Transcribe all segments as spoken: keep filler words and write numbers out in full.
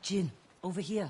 Jin, over here.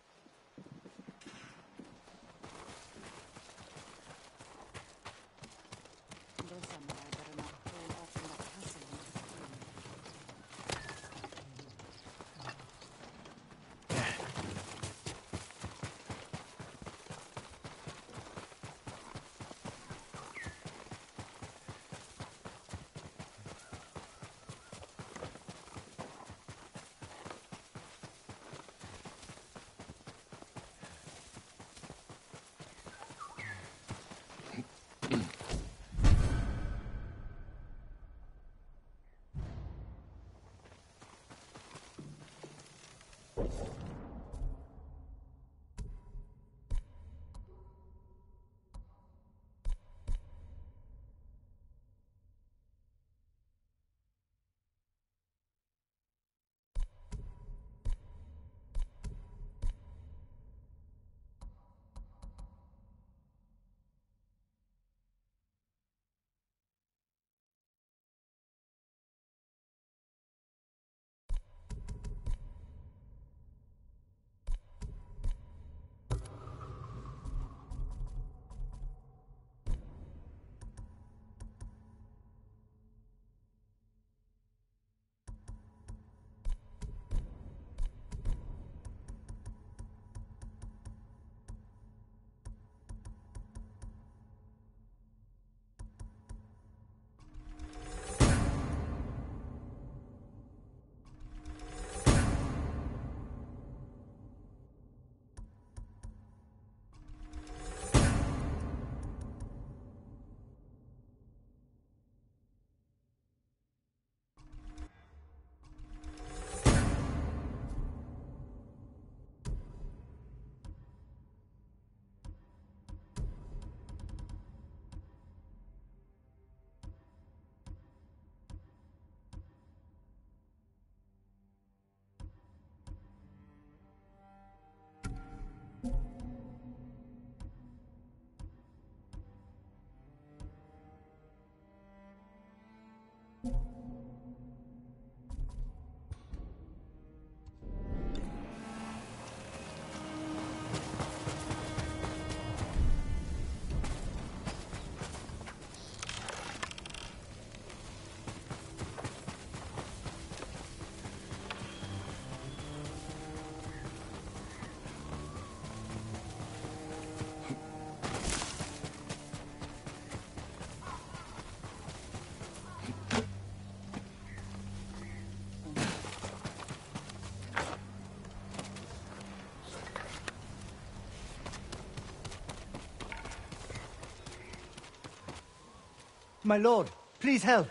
My lord, please help.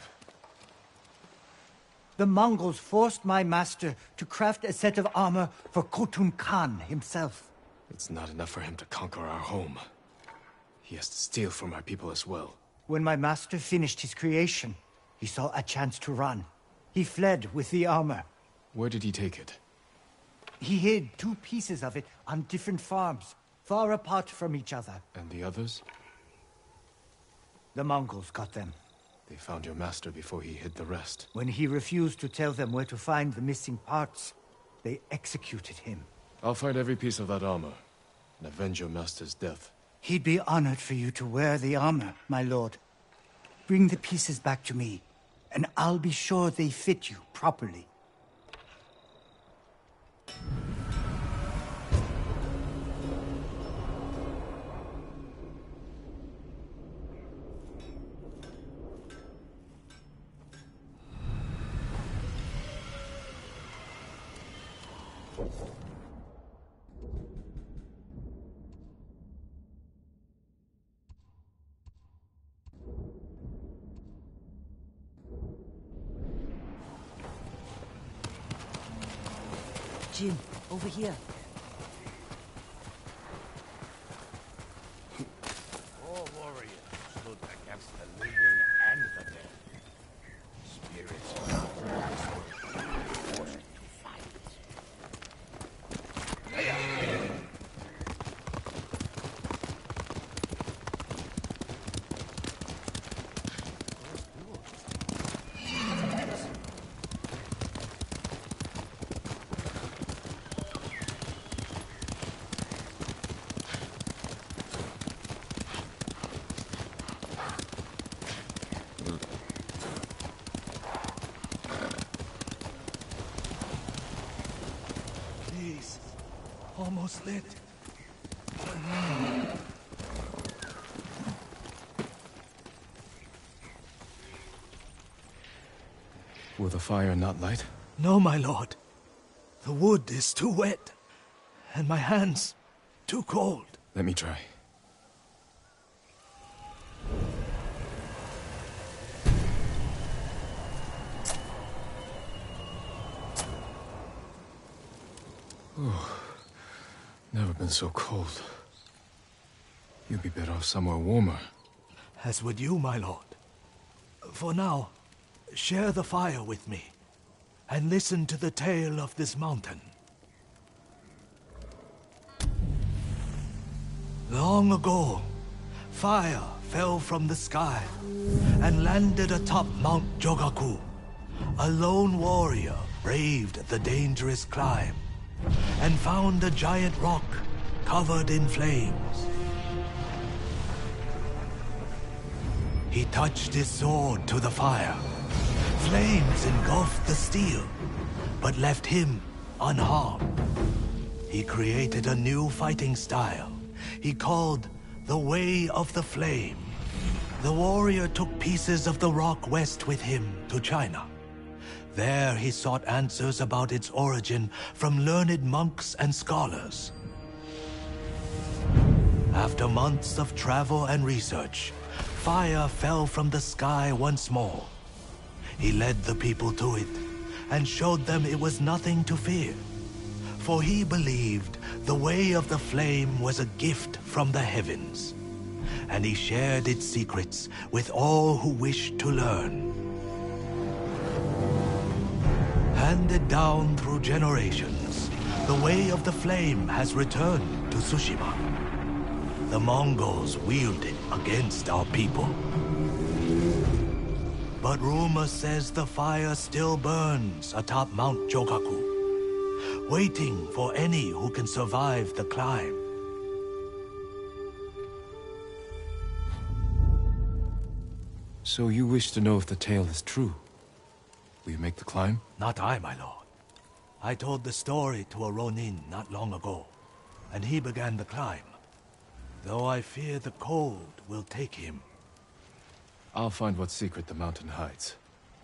The Mongols forced my master to craft a set of armor for Khotun Khan himself. It's not enough for him to conquer our home. He has to steal from our people as well. When my master finished his creation, he saw a chance to run. He fled with the armor. Where did he take it? He hid two pieces of it on different farms, far apart from each other. And the others? The Mongols got them. They found your master before he hid the rest. When he refused to tell them where to find the missing parts, they executed him. I'll find every piece of that armor and avenge your master's death. He'd be honored for you to wear the armor, my lord. Bring the pieces back to me, and I'll be sure they fit you properly. Jin, over here. All warriors stood against the living and the dead. Spirits of the forced to fight. almost lit. Will the fire not light? No, my lord. The wood is too wet, and my hands too cold. Let me try. Oh, never been so cold. You'd be better off somewhere warmer. As would you, my lord. For now, share the fire with me, and listen to the tale of this mountain. Long ago, fire fell from the sky and landed atop Mount Jogaku. A lone warrior braved the dangerous climb and found a giant rock covered in flames. He touched his sword to the fire. Flames engulfed the steel, but left him unharmed. He created a new fighting style he called the Way of the Flame. The warrior took pieces of the rock west with him to China. There he sought answers about its origin from learned monks and scholars. After months of travel and research, fire fell from the sky once more. He led the people to it and showed them it was nothing to fear. For he believed the Way of the Flame was a gift from the heavens, and he shared its secrets with all who wished to learn. Handed down through generations, the Way of the Flame has returned to Tsushima. The Mongols wield it against our people. But rumor says the fire still burns atop Mount Jogaku, waiting for any who can survive the climb. So you wish to know if the tale is true? Will you make the climb? Not I, my lord. I told the story to a Ronin not long ago, and he began the climb. Though I fear the cold will take him. I'll find what secret the mountain hides.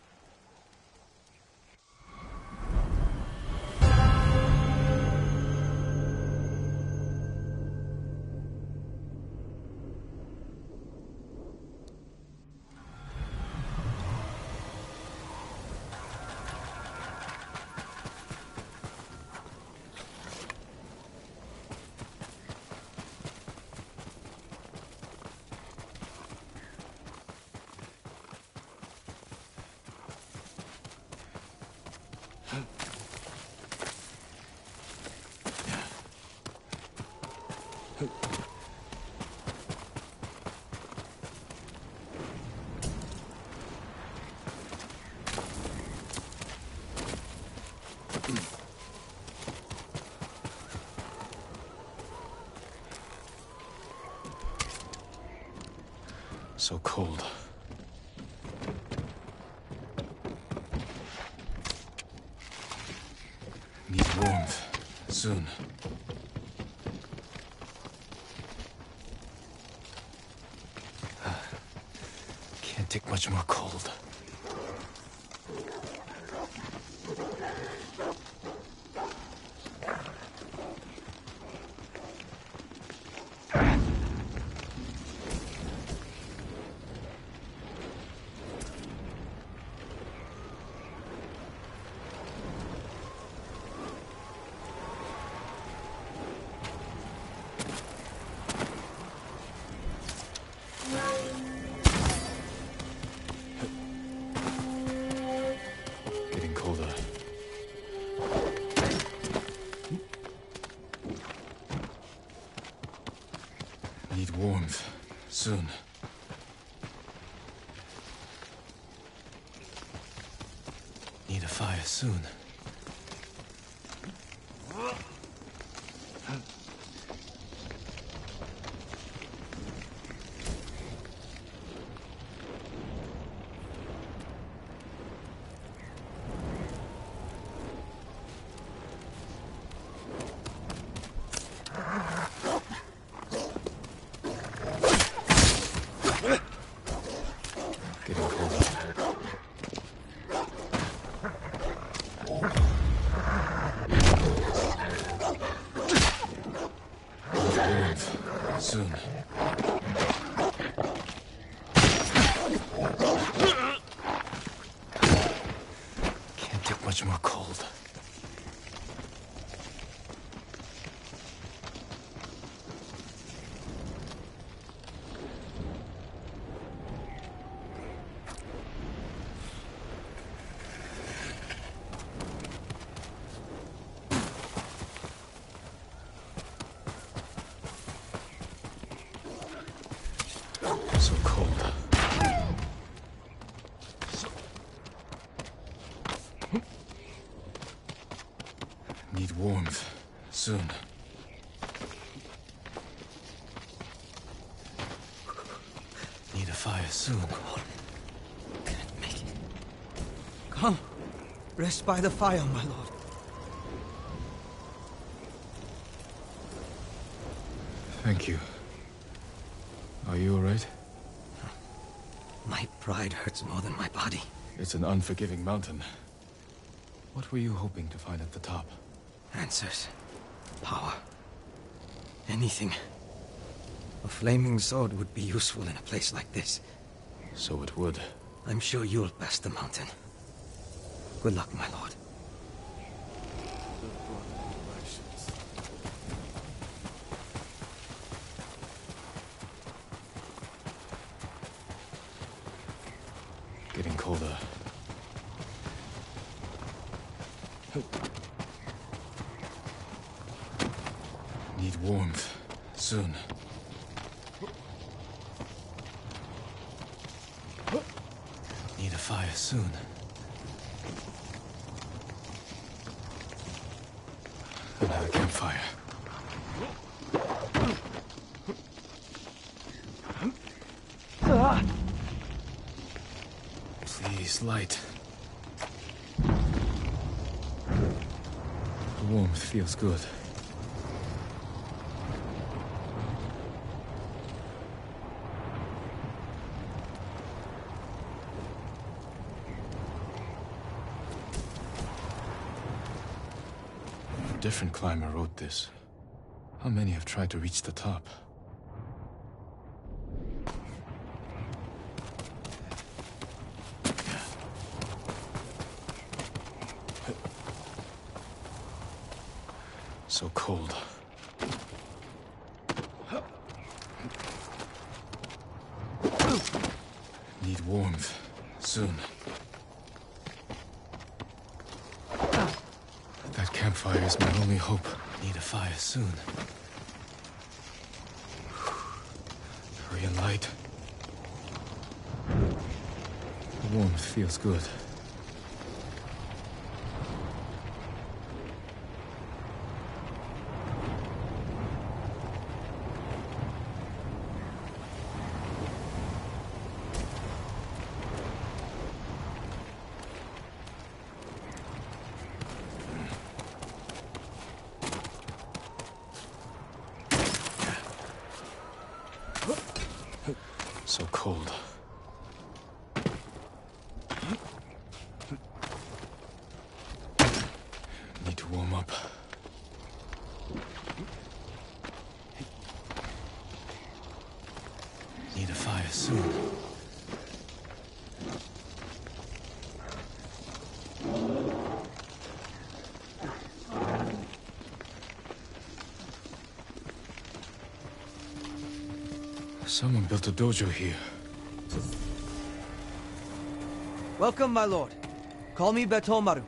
So cold. Need warmth. Soon. Can't take much more cold. Need warmth. Soon. Need a fire soon. soon. Can't get much more cold. So cold. Need warmth soon. Need a fire soon. Can't make it. Come, rest by the fire, my lord. Thank you. Are you all right? My pride hurts more than my body. It's an unforgiving mountain. What were you hoping to find at the top? Answers. Power. Anything. A flaming sword would be useful in a place like this. So it would. I'm sure you'll pass the mountain. Good luck, my lord. Getting colder. Need warmth soon. Need a fire soon. Another campfire. Please, light. The warmth feels good. A different climber wrote this. How many have tried to reach the top? So cold. Need warmth soon. That campfire is my only hope. Need a fire soon. Hurry and light. The warmth feels good. So cold. Need to warm up. Need a fire soon. Someone built a dojo here. Welcome, my lord. Call me Betomaru.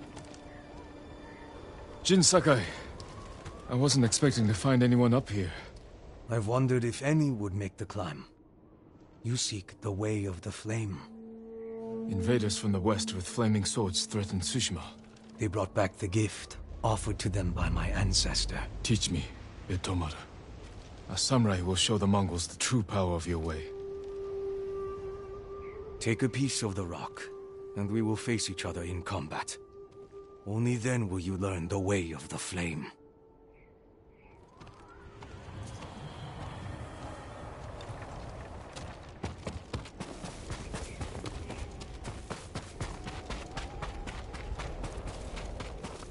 Jin Sakai. I wasn't expecting to find anyone up here. I've wondered if any would make the climb. You seek the way of the flame. Invaders from the west with flaming swords threatened Tsushima. They brought back the gift offered to them by my ancestor. Teach me, Betomaru. A samurai will show the Mongols the true power of your way. Take a piece of the rock, and we will face each other in combat. Only then will you learn the way of the flame.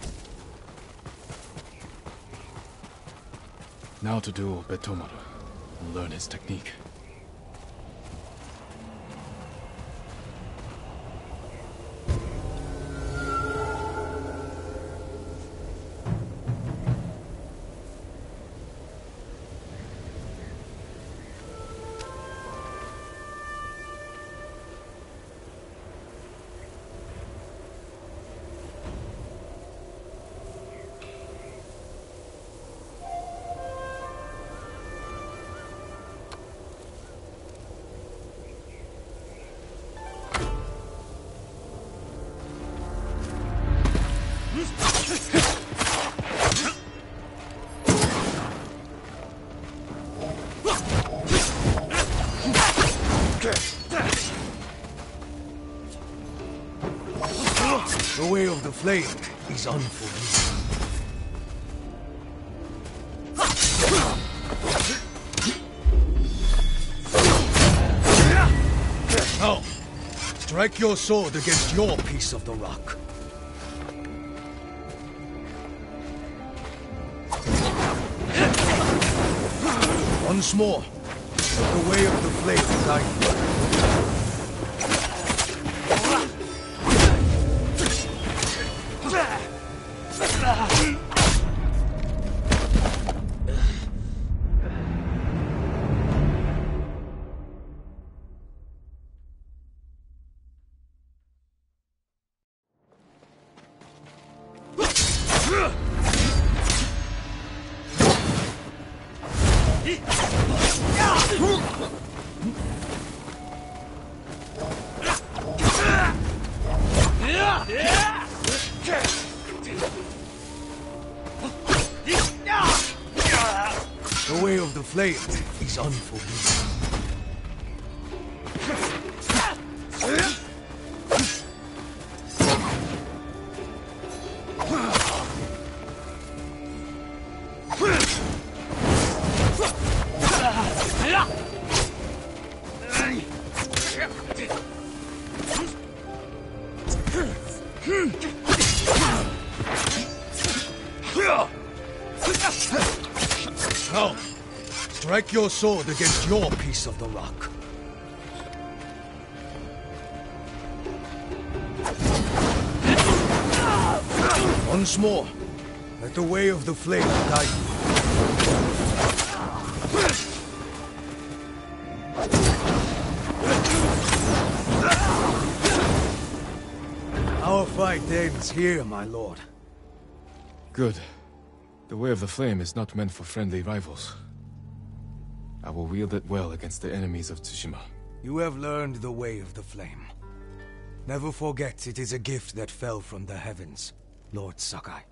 Now to duel Betomaru. and learn his technique. The way of the flame is unforgiving. Now, strike your sword against your piece of the rock. Once more, let the way of the flame guide you. The way of the flame is unforgiving. Now, strike your sword against your piece of the rock. Once more, let the way of the flame guide you. Our fight ends here, my lord. Good. The way of the flame is not meant for friendly rivals. I will wield it well against the enemies of Tsushima. You have learned the way of the flame. Never forget it is a gift that fell from the heavens, Lord Sakai.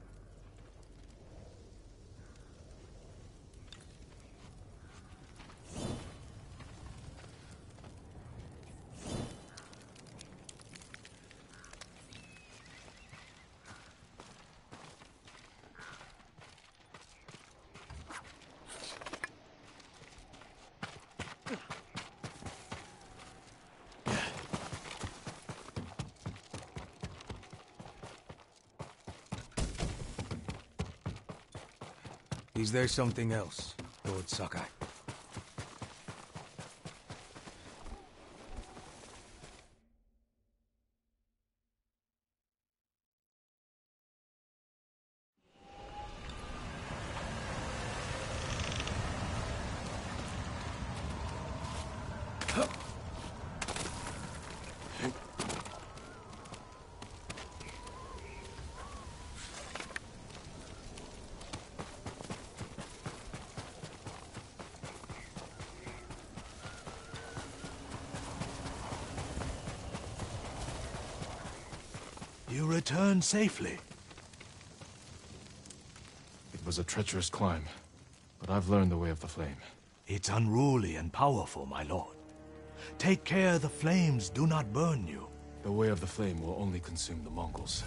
Is there something else, Lord Sakai? You returned safely. It was a treacherous climb, but I've learned the way of the flame. It's unruly and powerful, my lord. Take care the flames do not burn you. The way of the flame will only consume the Mongols.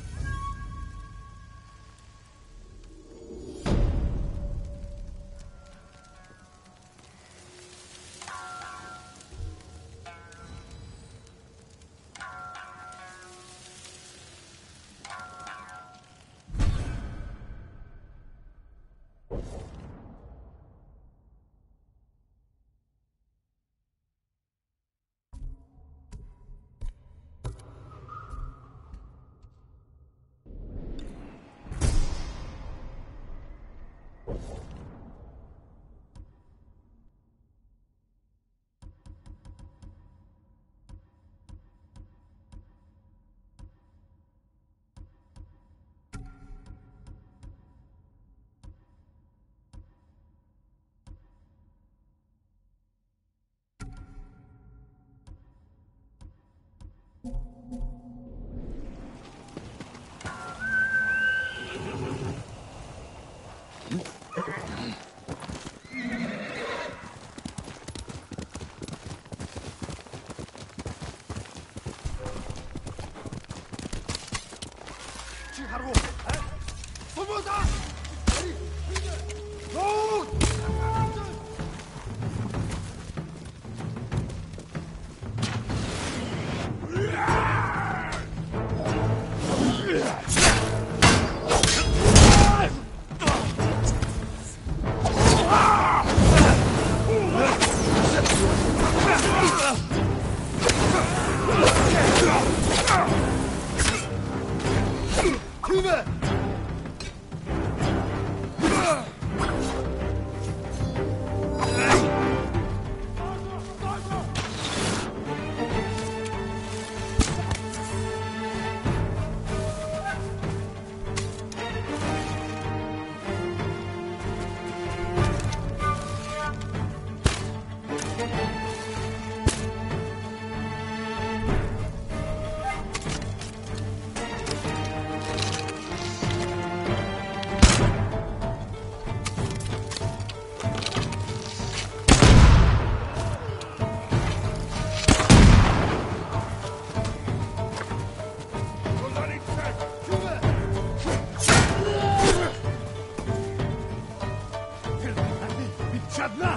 Żadna!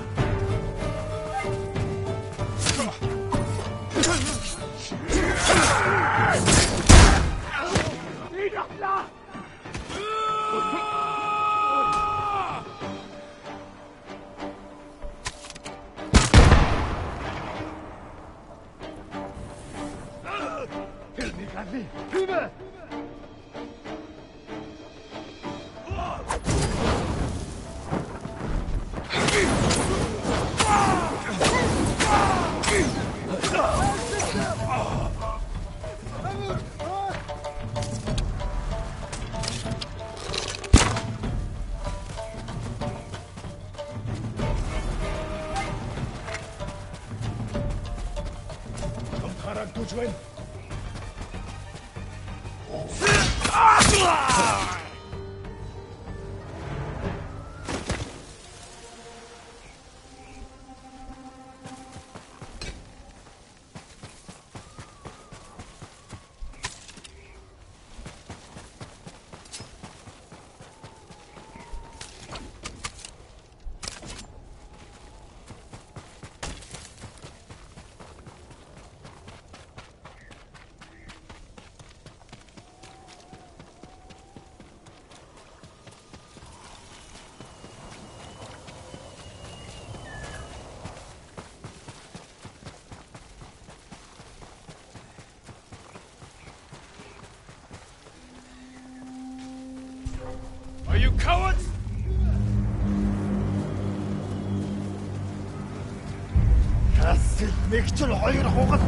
Are you cowards? Хасэл мэгчл хоёр хугал.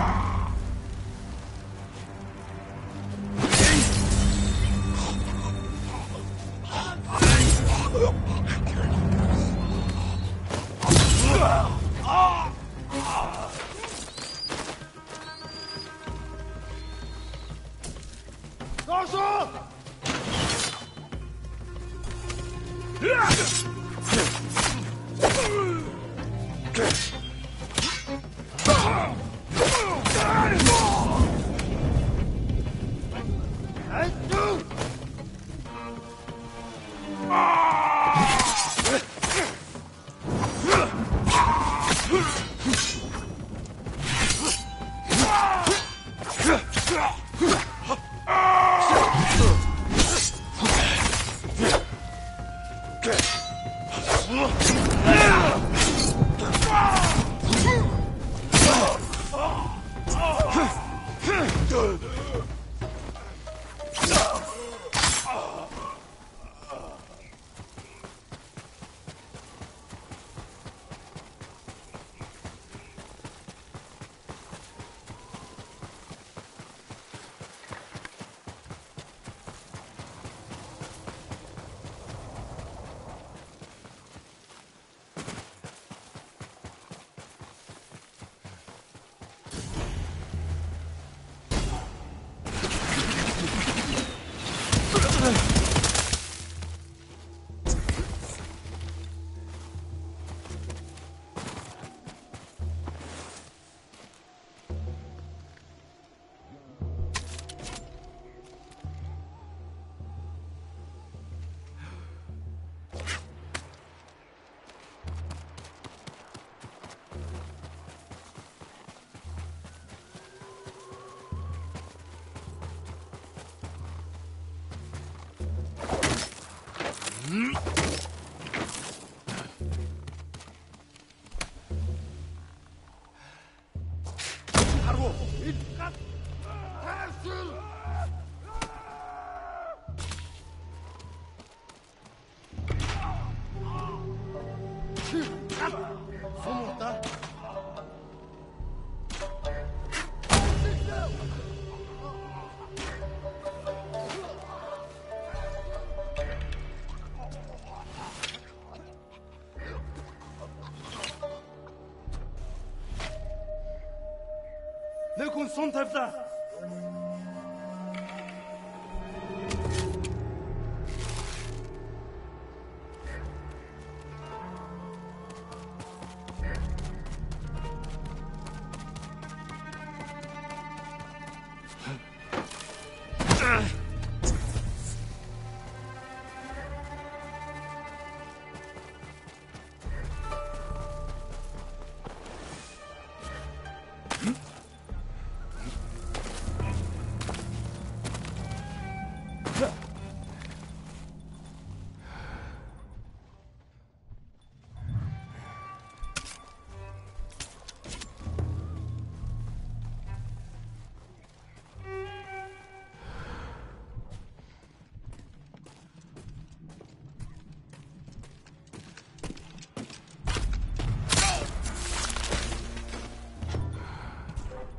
Нэг хүн сум тавьлаа.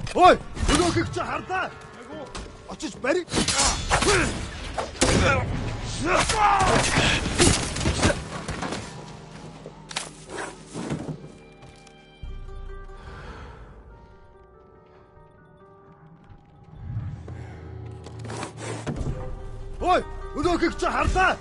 Ой, өнөөхийг чи хардаа. Очиж барь. Ой, өнөөхийг чи хардаа.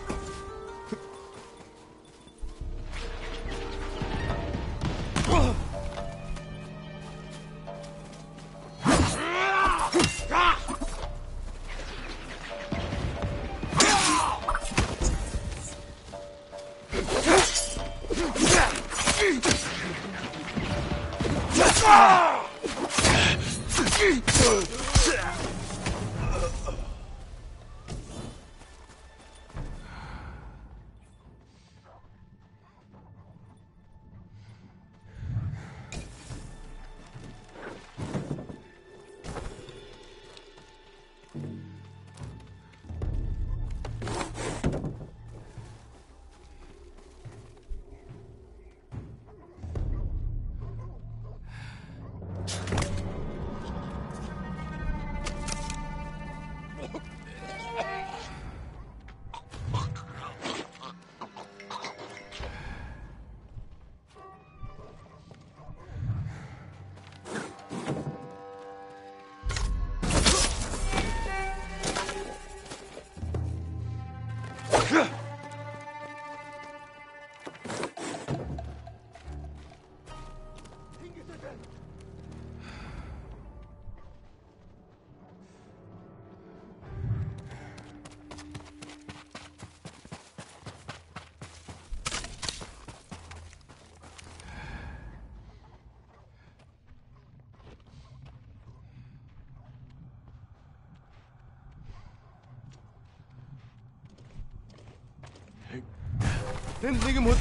Тэнд нэг юм хөд.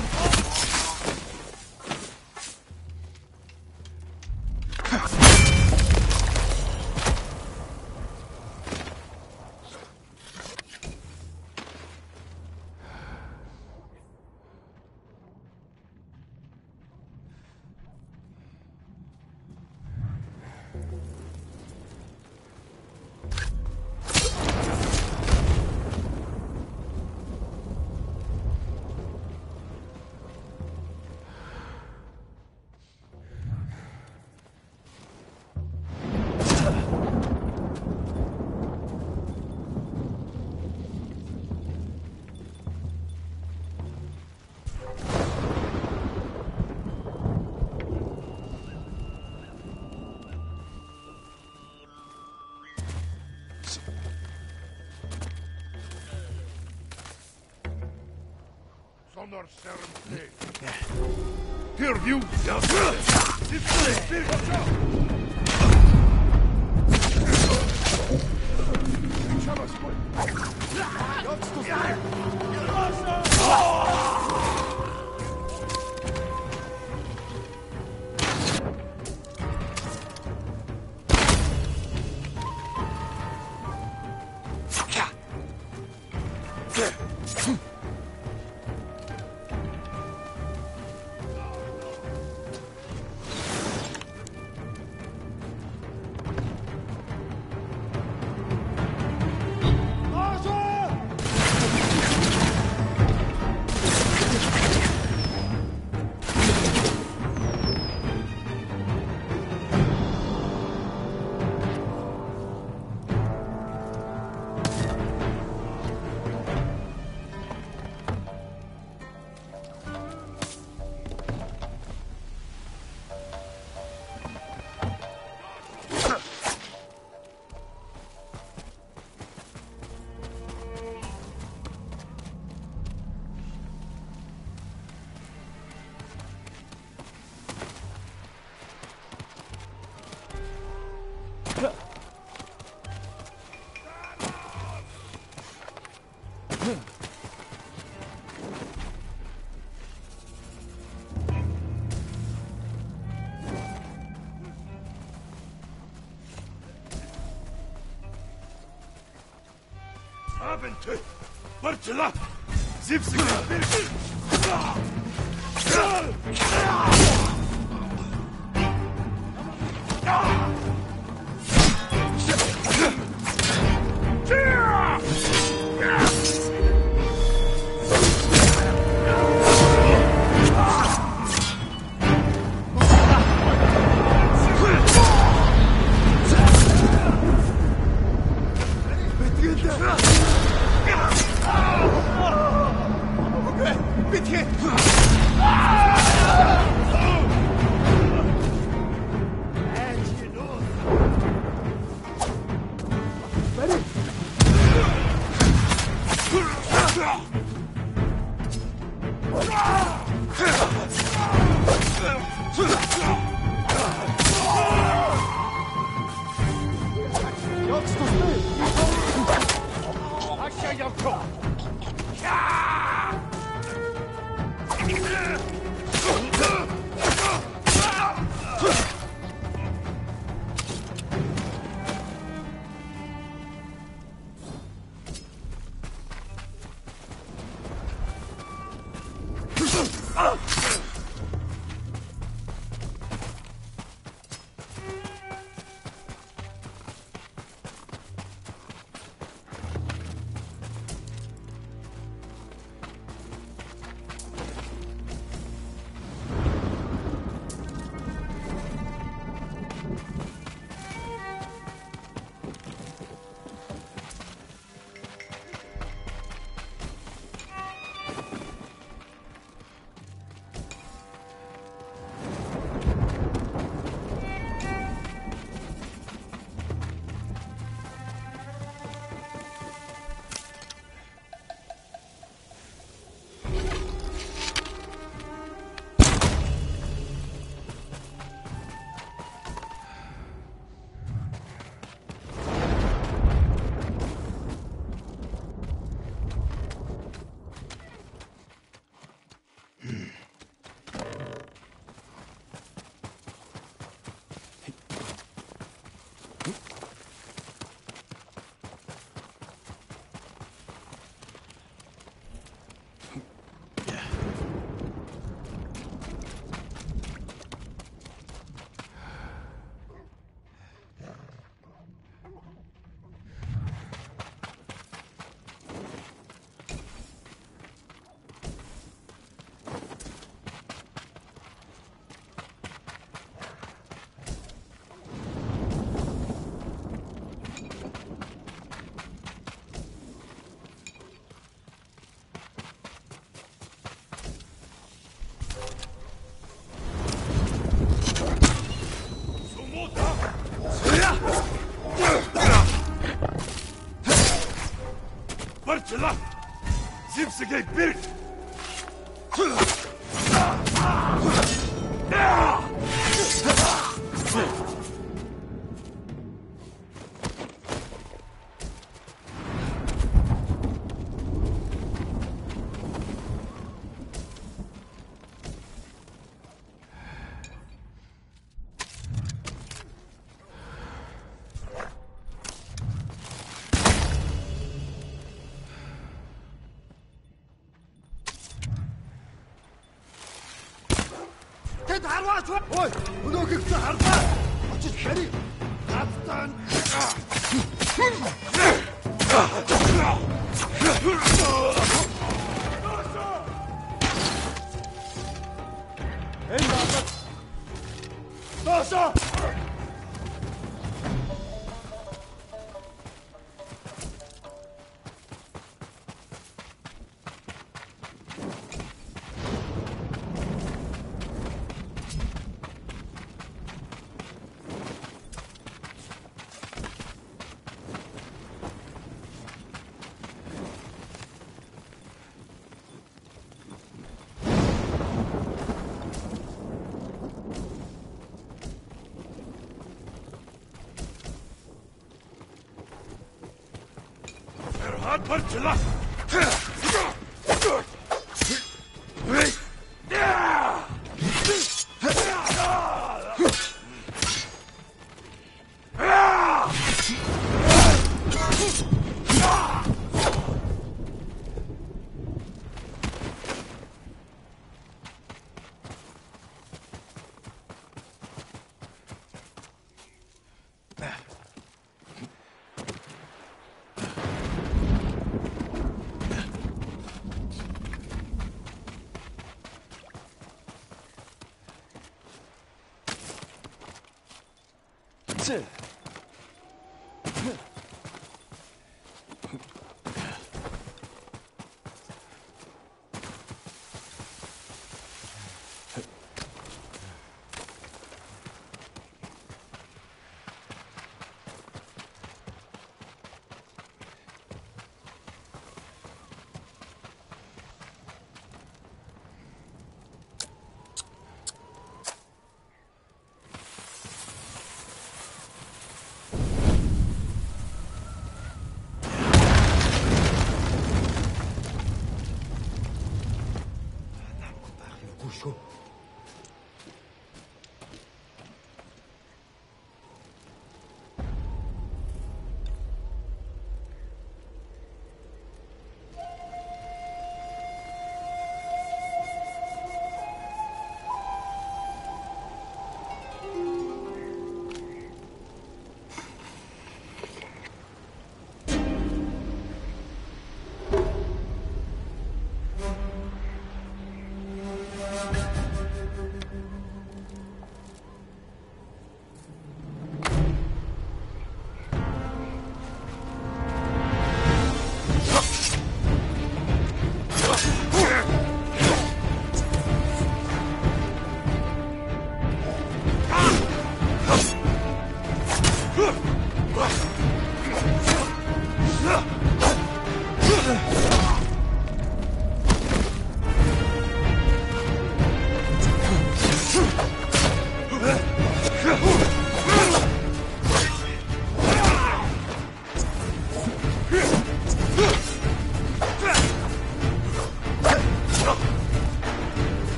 Zonder sterren. Terview. Abenteuer! Bartela! Zipsig! Bartela! Zipsige Birk! Ой, өнөөх их харлаа. Очиж барь. Гадтан. Эй, надад. Доошо. Bartela!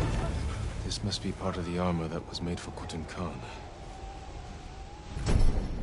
This must be part of the armor that was made for Kutan Khan.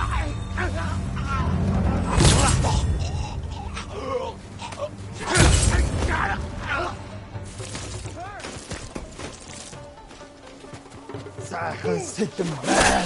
Zagen zit hem bij.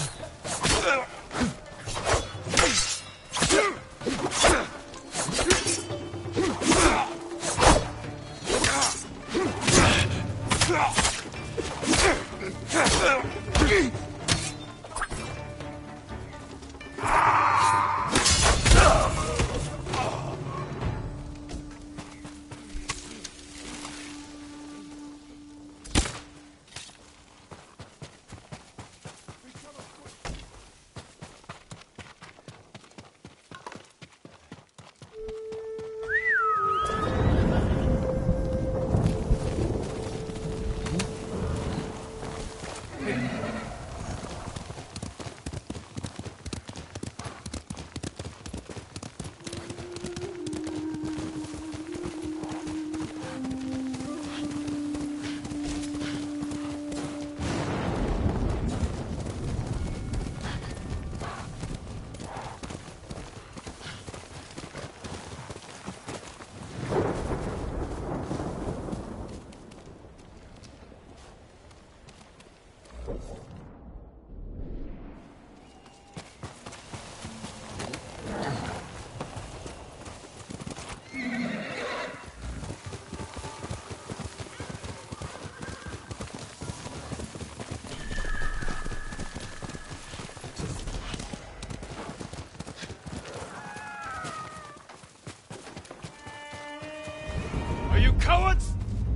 You cowards!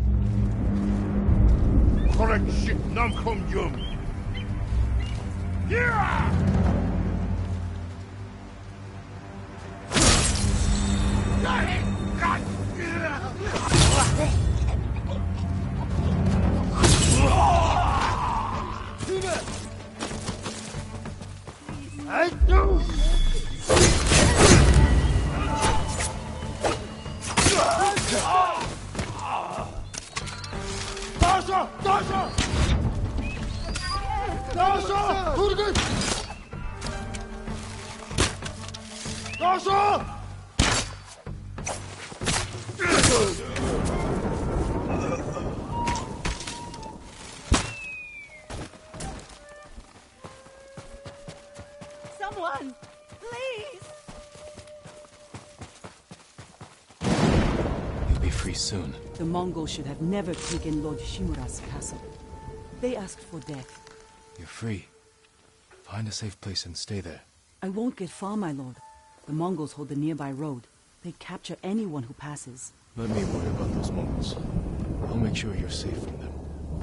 Correct shit, nam kom yum. Yeah! I do! Dasha! Dasha! Dasha! Turgut! Dasha! Someone! Please! You'll be free soon. The Mongols should have never taken Lord Shimura's castle. They asked for death. You're free. Find a safe place and stay there. I won't get far, my lord. The Mongols hold the nearby road. They capture anyone who passes. Let me worry about those Mongols. I'll make sure you're safe from them.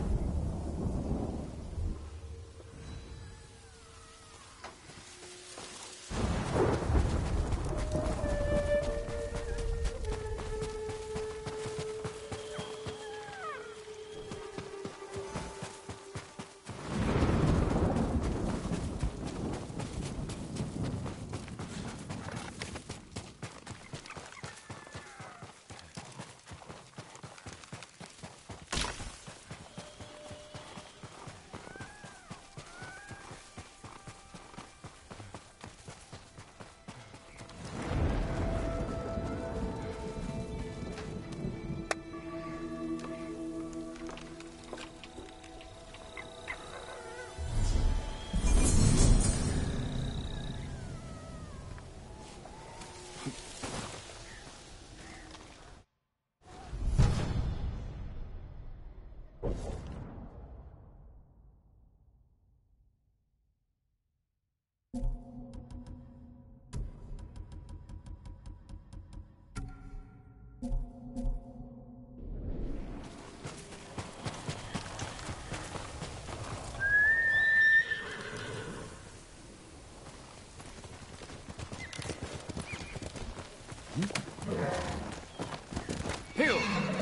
Heal!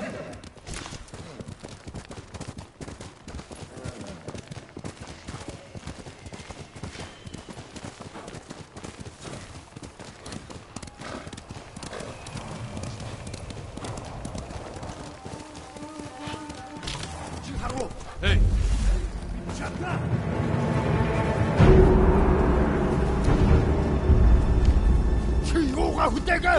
Hey! Ма хүтэйгээ.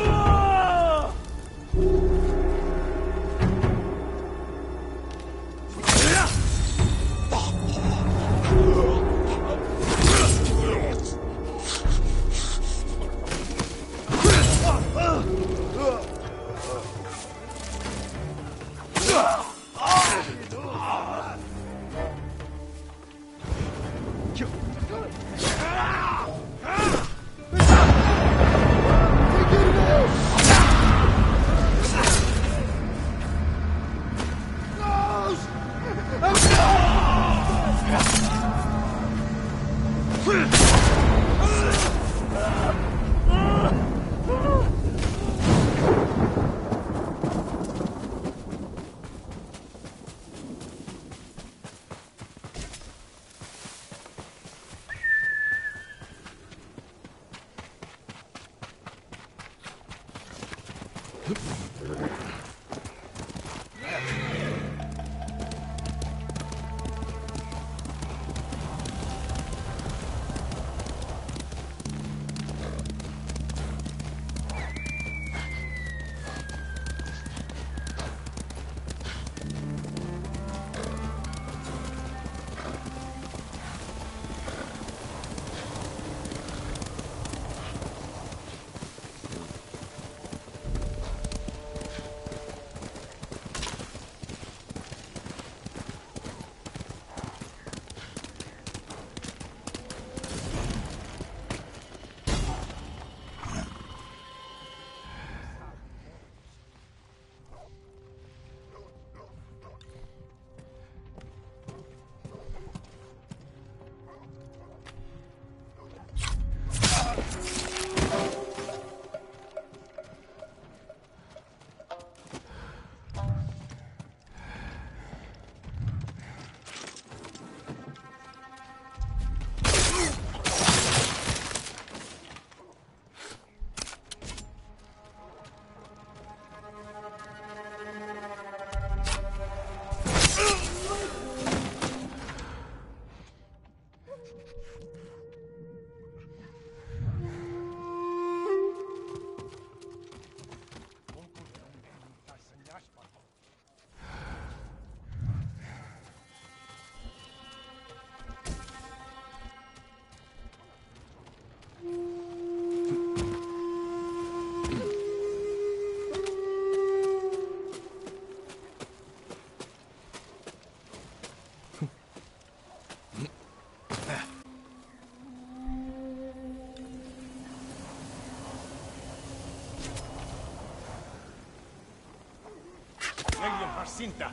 Cinta.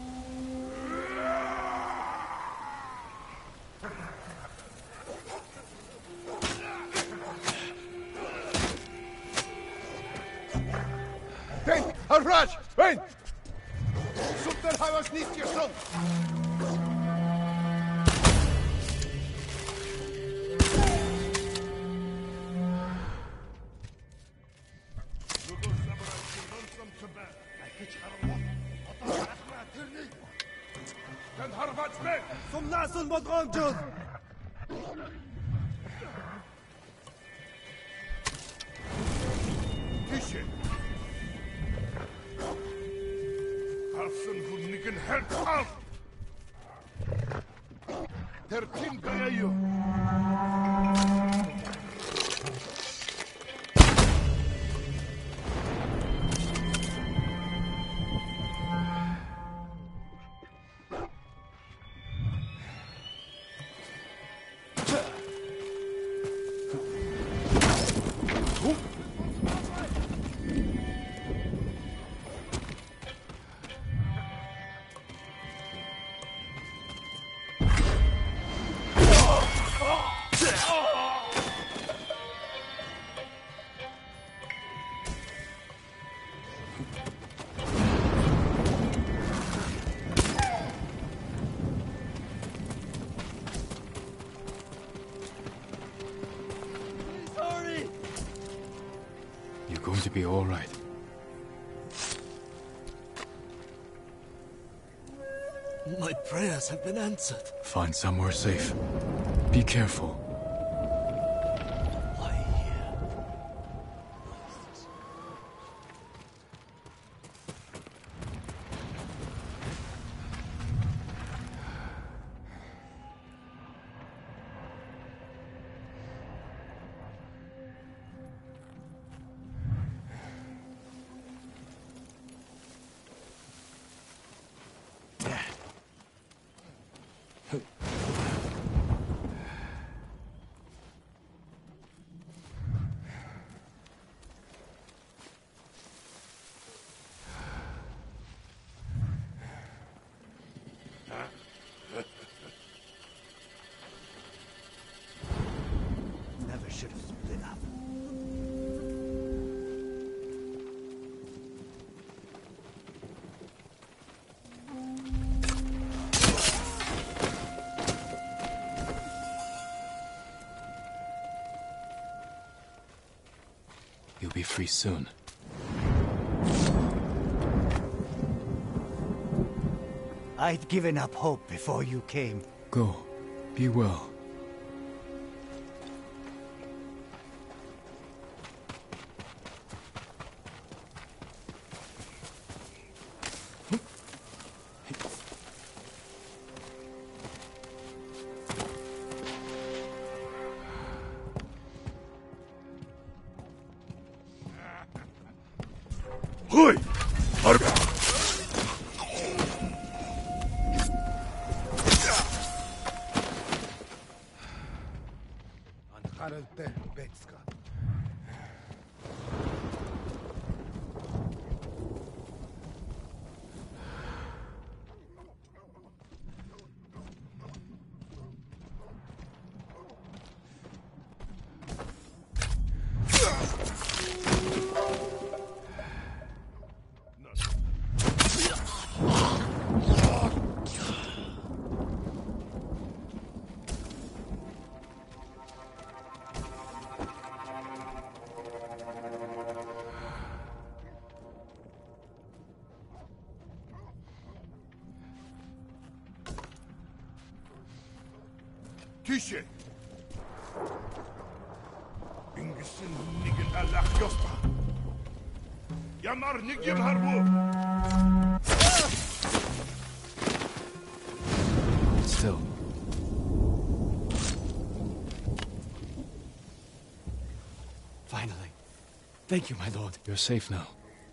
Ven, Harraj, ven! Sultan havas niet gesund. Som nasun mot Ronjul! Tysje! Halsen hunnigen helt halv! Tertin kayayo! Going to be all right. My prayers have been answered. Find somewhere safe. Be careful. Lie here. Never should have split up. You'll be free soon. I'd given up hope before you came. Go. Be well. Hoi! Arba! Anharlte Betska. Tische! Ingesin nigel Allah yosta. Yamar nigel harbu. Still. Finally. Thank you, my lord. You're safe now.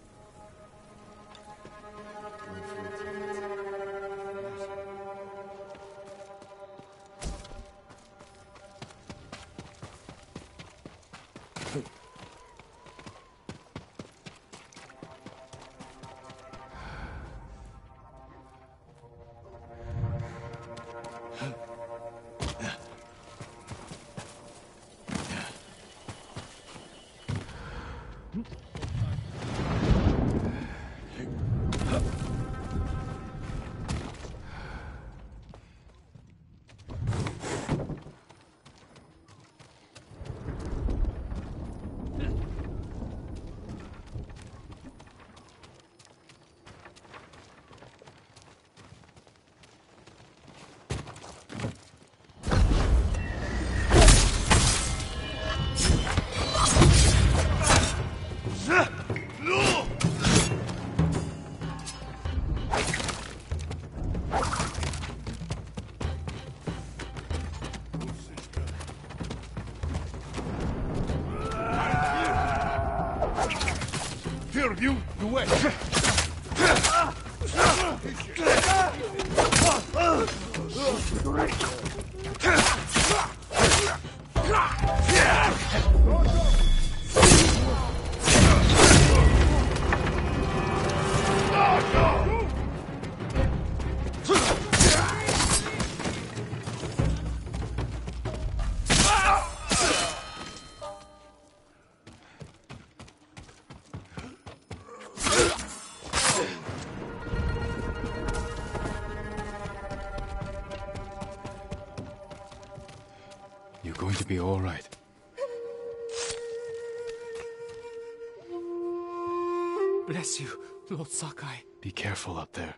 Here, you, you wait. You're going to be all right. Bless you, Lord Sakai. Be careful up there.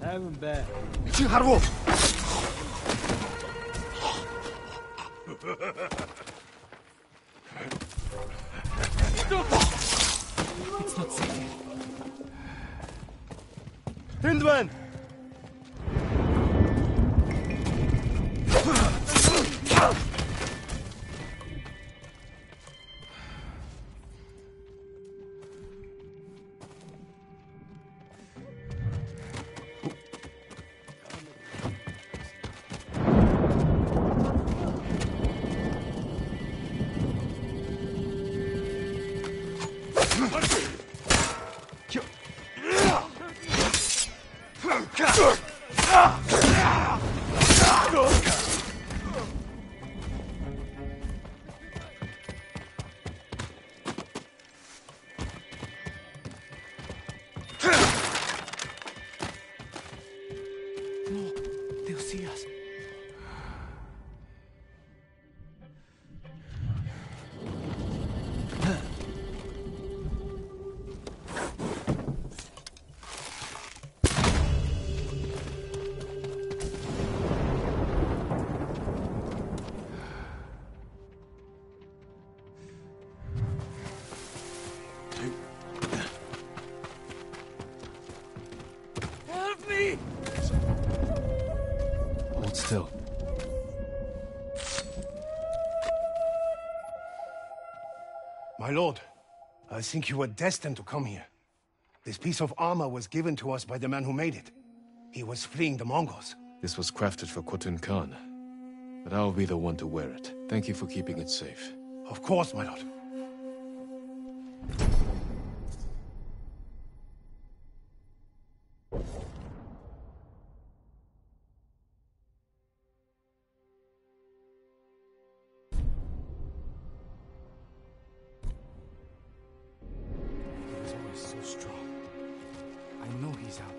Heaven bad. 미친 하루. It's not safe here. Hindman! They'll see us. Help me! Hold still. My lord, I think you were destined to come here. This piece of armor was given to us by the man who made it. He was fleeing the Mongols. This was crafted for Khotun Khan, but I'll be the one to wear it. Thank you for keeping it safe. Of course, my lord. He was always so strong. I know he's out there.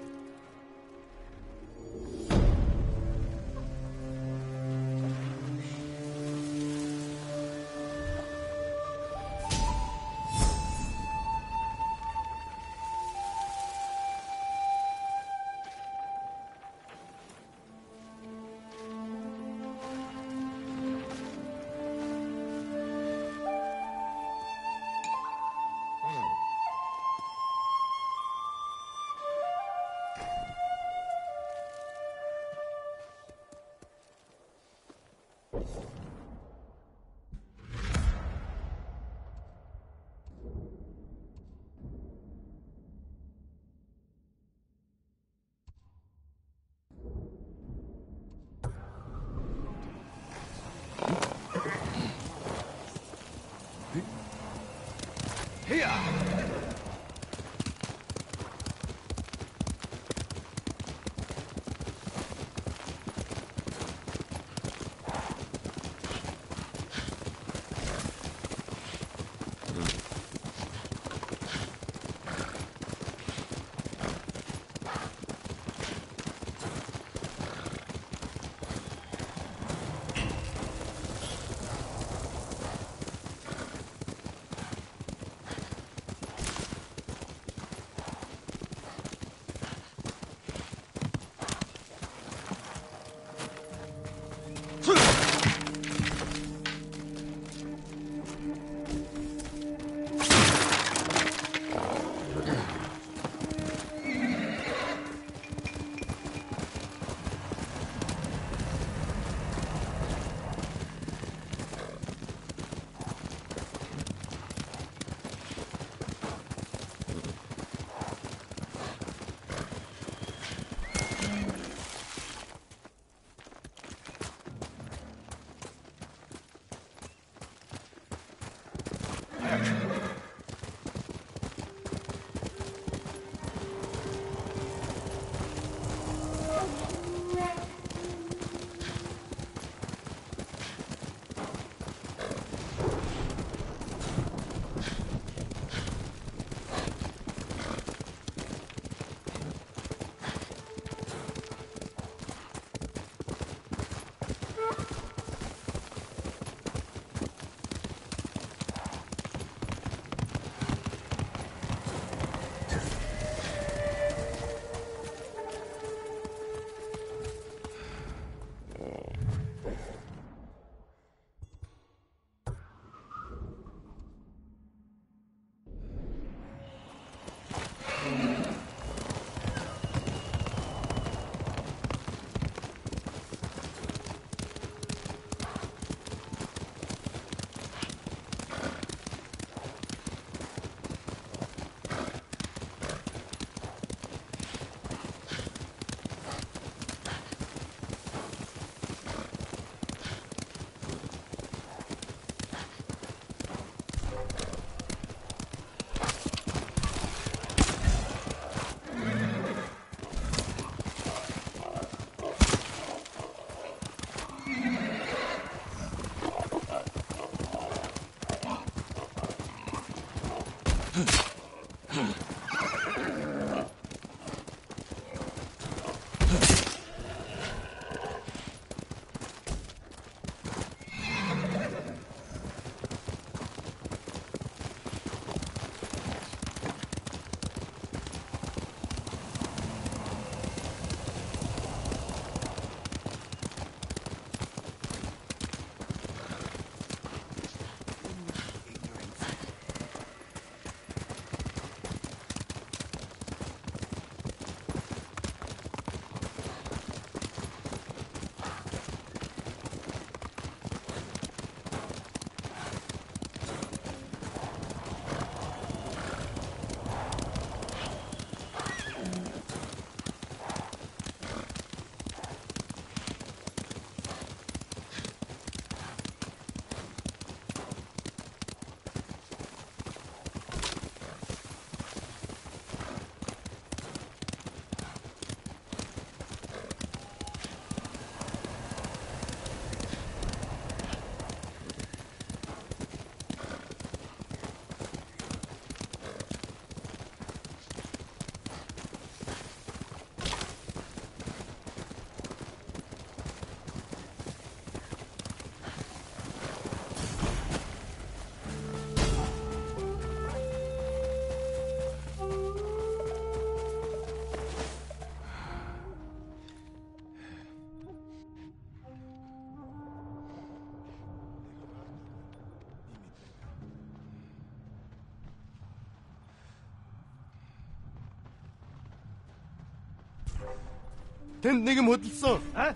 Тэнд нэг юм хөдөлсөн. Аа?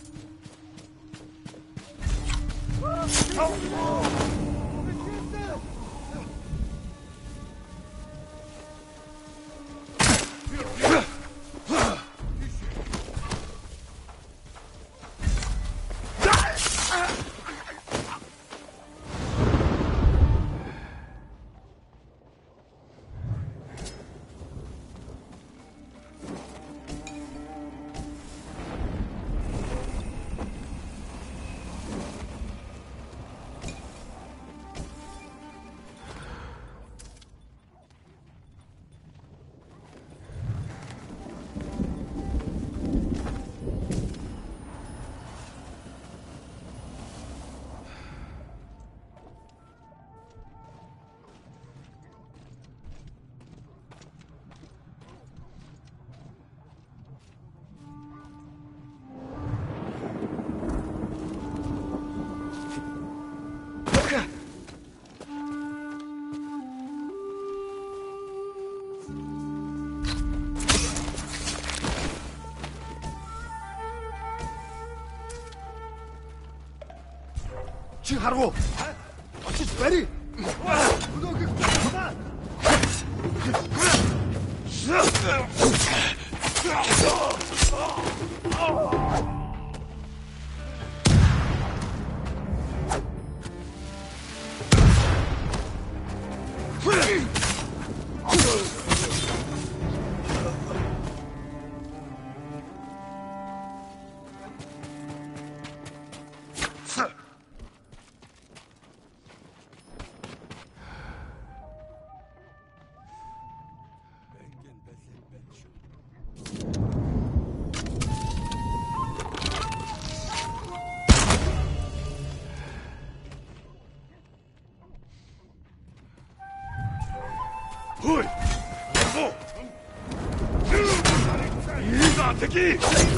Чи харгу. Очиж барь. Өнөөгөө таа. Ой! О! За, таки!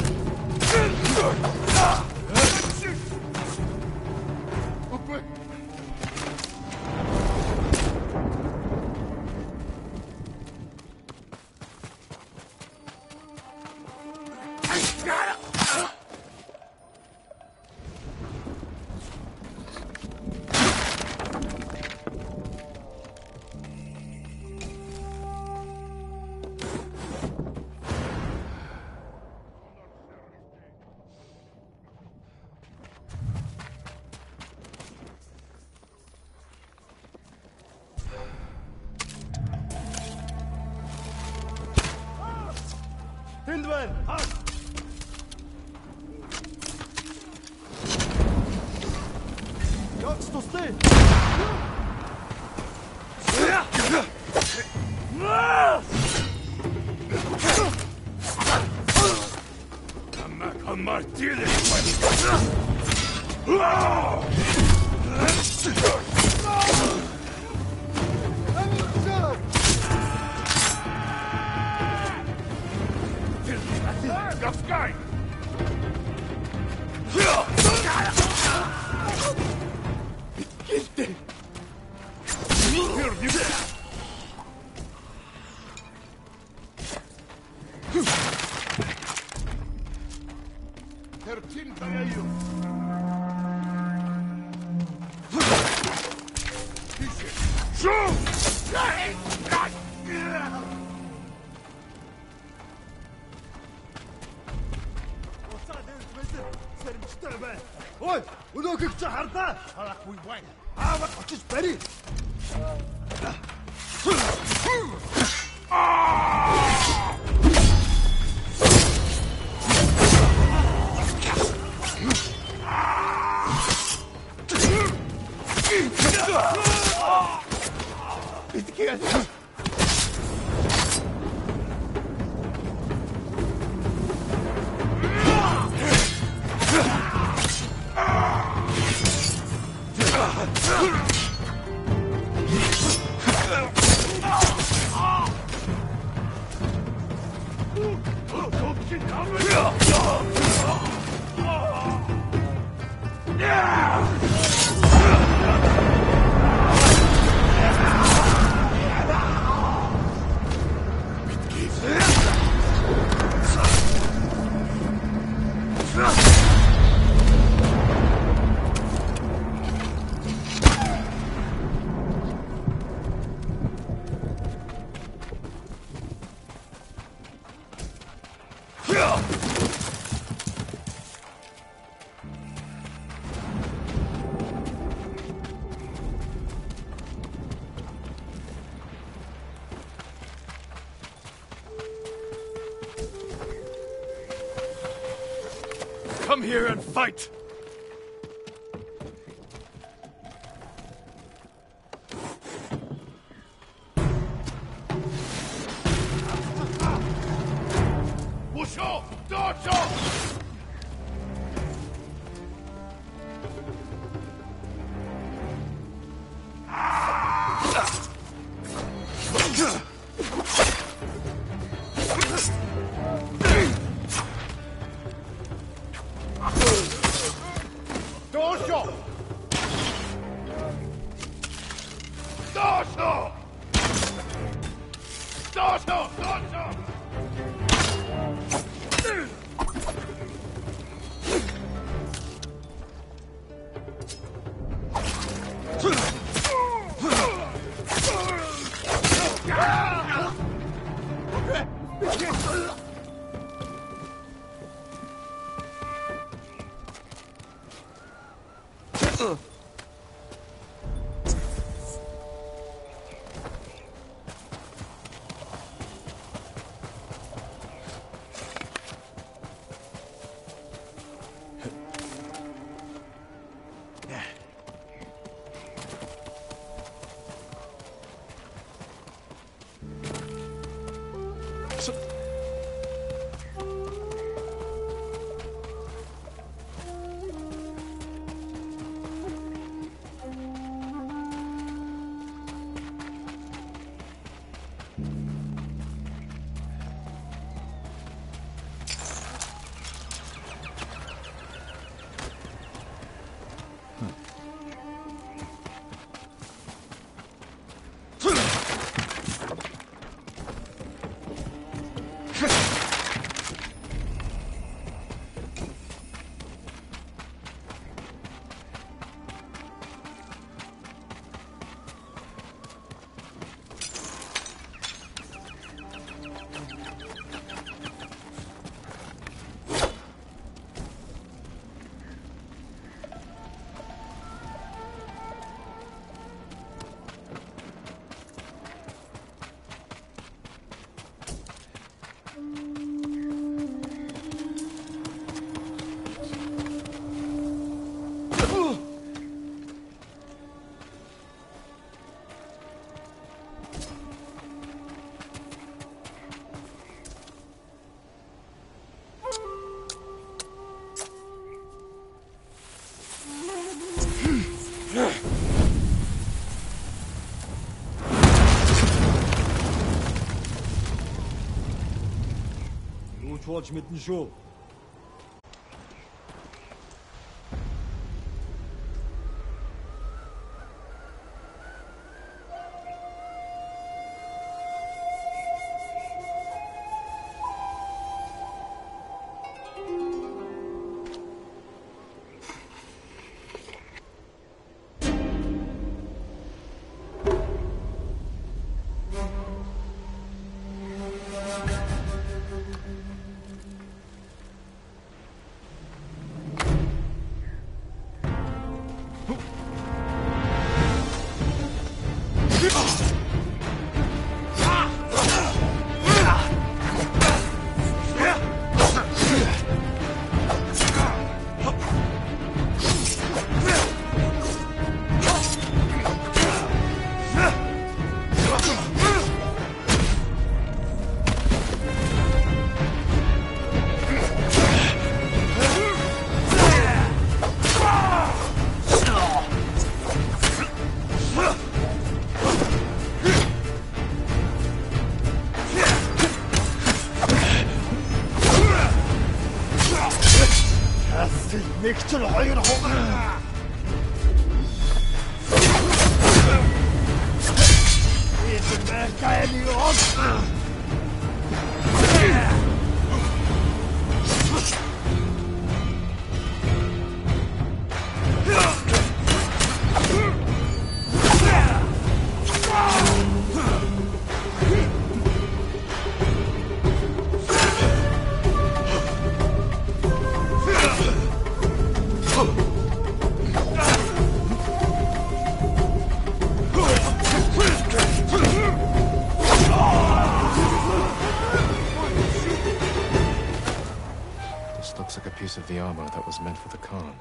Тэнд байна. Явц тустай. Ама камар тиле. Гаскай! Гилтэй! Хэр дивэ! Тертин таяю! Шо! Ой, өнөөгөө чи хардаа. Харахгүй бай. Аавар очиж барь. Итгэе. Come here and fight! Wusho! Dorsho! Dorsho! Dorsho! Dorsho! Dorsho! Чууж мэдэн шүү. Нэгчл хоёр хугар. Энэ мэркайны ос. This looks like a piece of the armor that was meant for the Khan.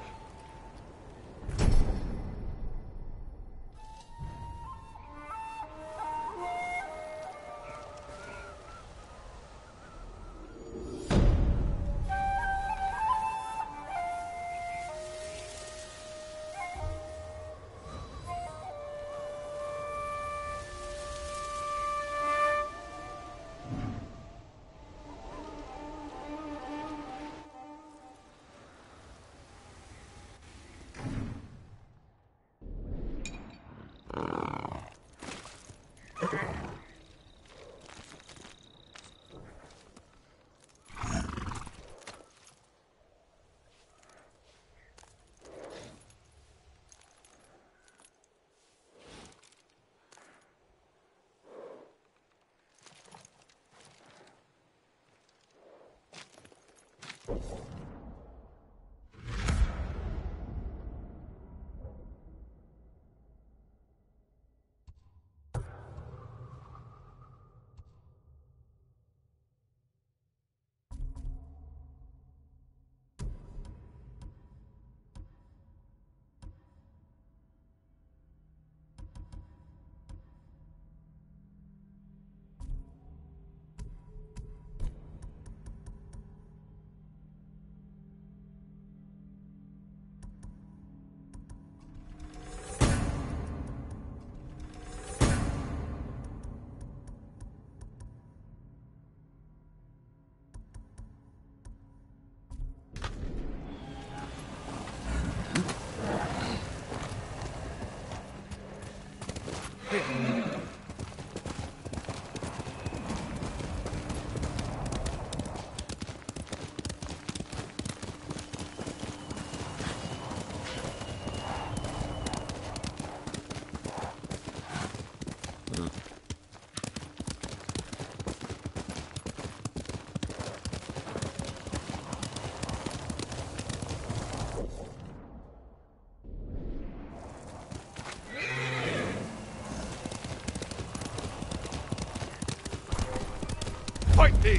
Fighting!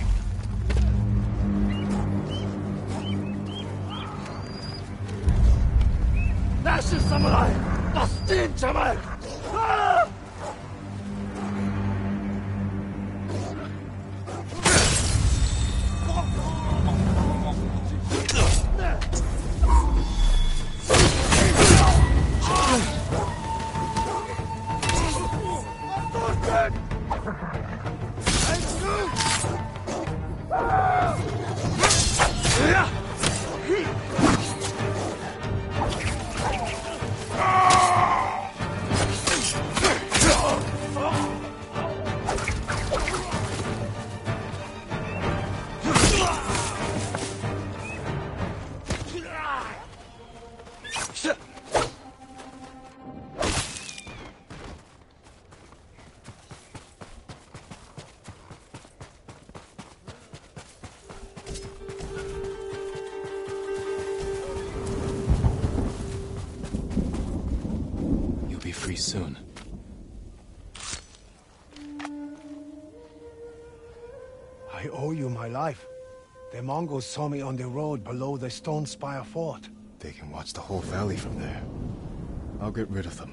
Nashi Samurai! Bastin Jamal! Ah! Free soon. I owe you my life. The Mongols saw me on the road below the Stone Spire fort. They can watch the whole valley from there. I'll get rid of them.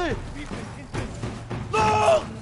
Charlie! No!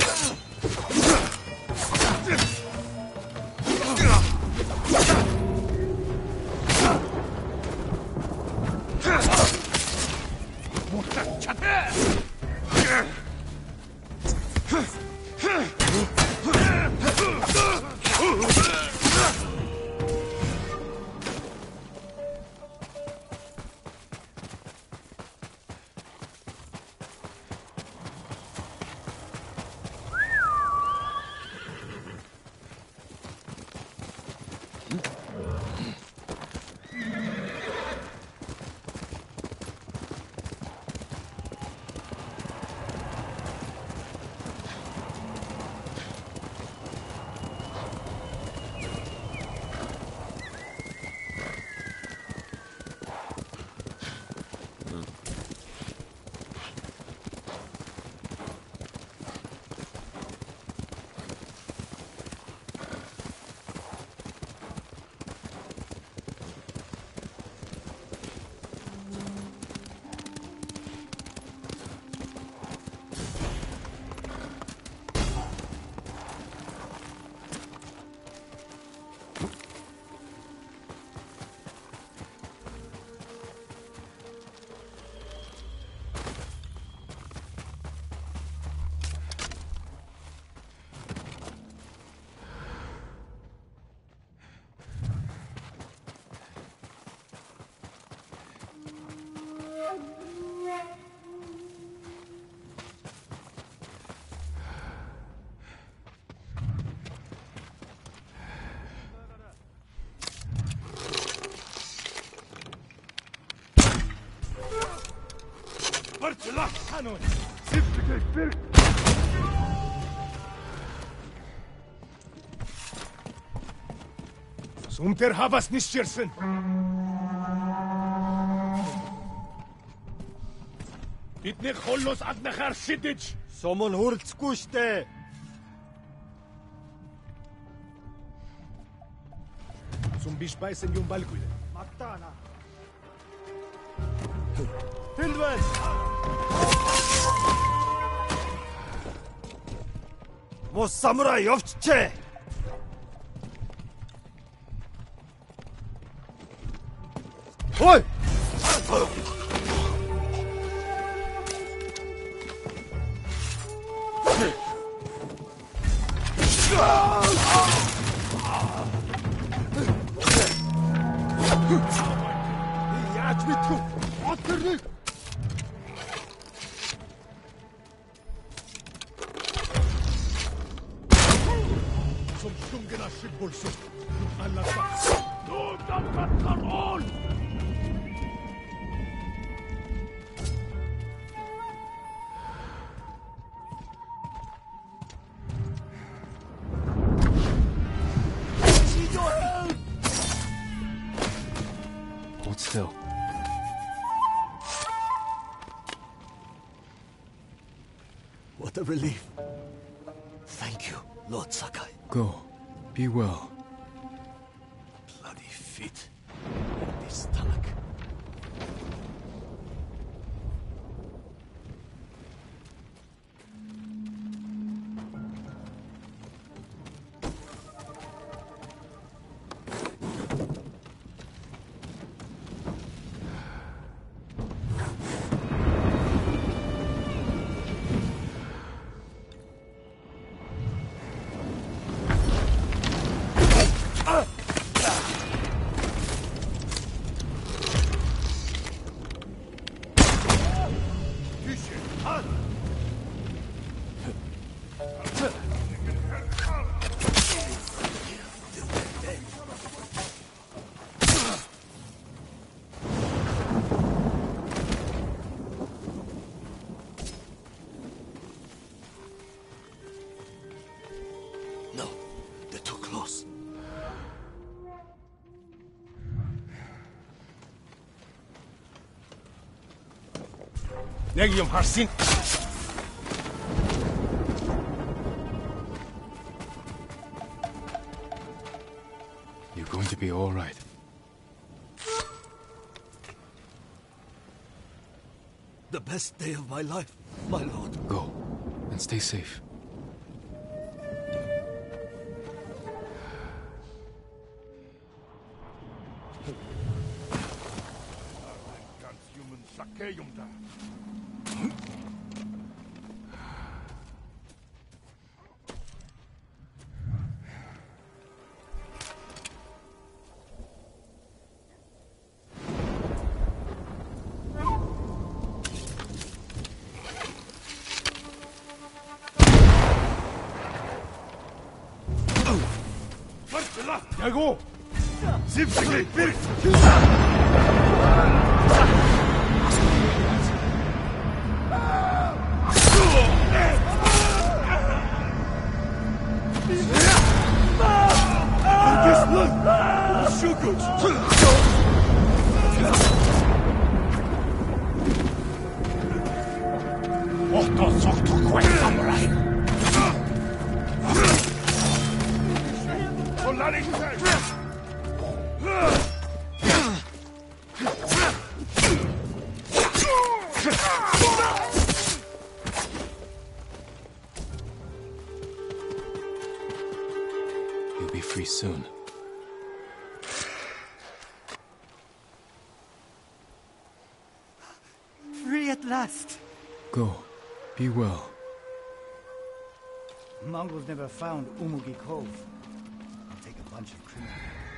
Сумтер хавас нишчерсэн. Бидний холлоос аднахаар шидэж. Сомон хөрөлцөхгүй штэ. Zum бишбайсэн юм балгүй. Мактана. Тэндвэн. Мос самурай явчихчээ. Ой! Яаж мэдв? Отэрнэ. Som sjungena skibbolsut. Alla sats. Då dampar all. Hold still. What a relief. Thank you, Lord Sakai. Go. Be well. Bloody feet. Empty stomach. Яг юм харсан. You're going to be all right. The best day of my life, my lord. Go, and stay safe. Yago! Zipsig! Birk! Otto soktu kuen samurai! You'll be free soon. Free at last! Go. Be well. Mongols never found Umugi Cove. I'll take a bunch of criminals.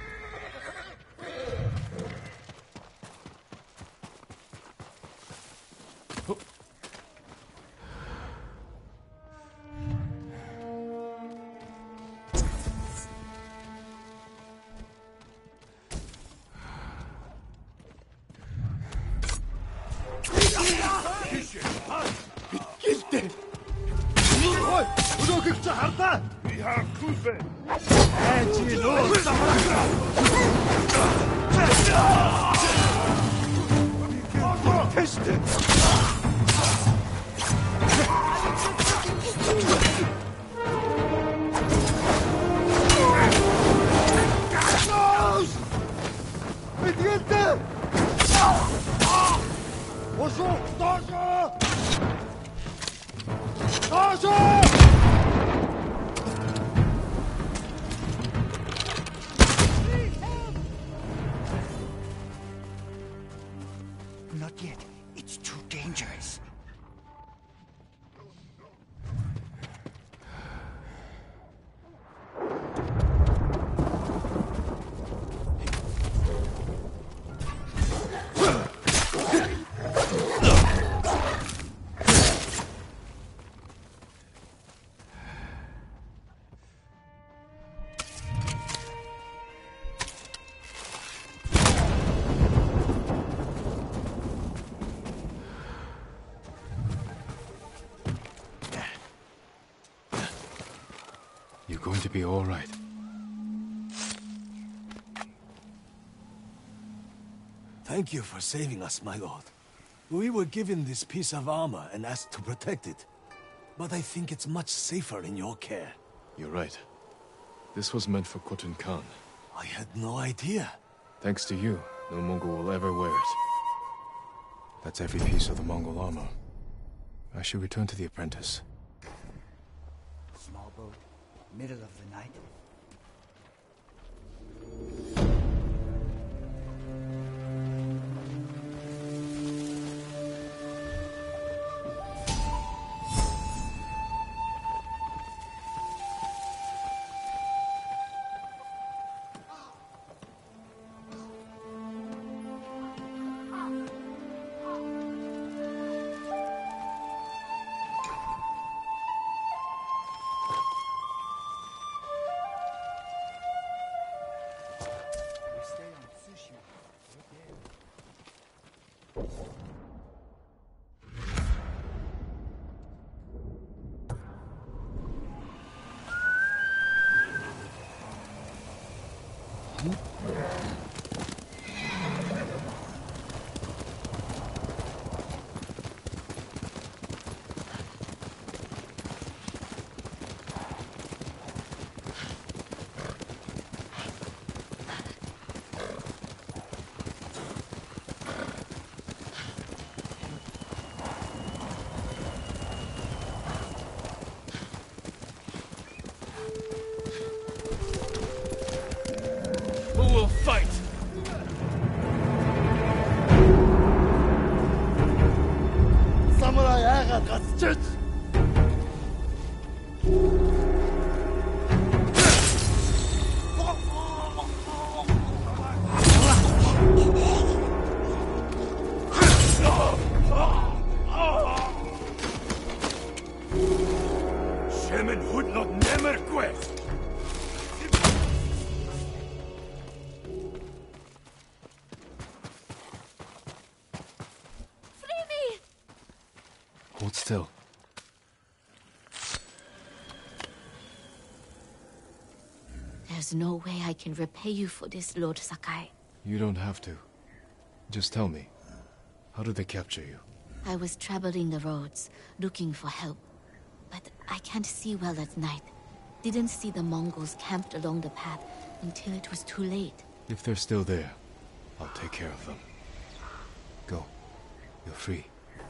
Not yet. It's too dangerous. You're going to be all right. Thank you for saving us, my lord. We were given this piece of armor and asked to protect it. But I think it's much safer in your care. You're right. This was meant for Khotun Khan. I had no idea. Thanks to you, no Mongol will ever wear it. That's every piece of the Mongol armor. I should return to the apprentice. Small boat, middle of the night. Hold still. There's no way I can repay you for this, Lord Sakai. You don't have to. Just tell me, how did they capture you? I was traveling the roads, looking for help. But I can't see well at night. Didn't see the Mongols camped along the path until it was too late. If they're still there, I'll take care of them. Go. You're free.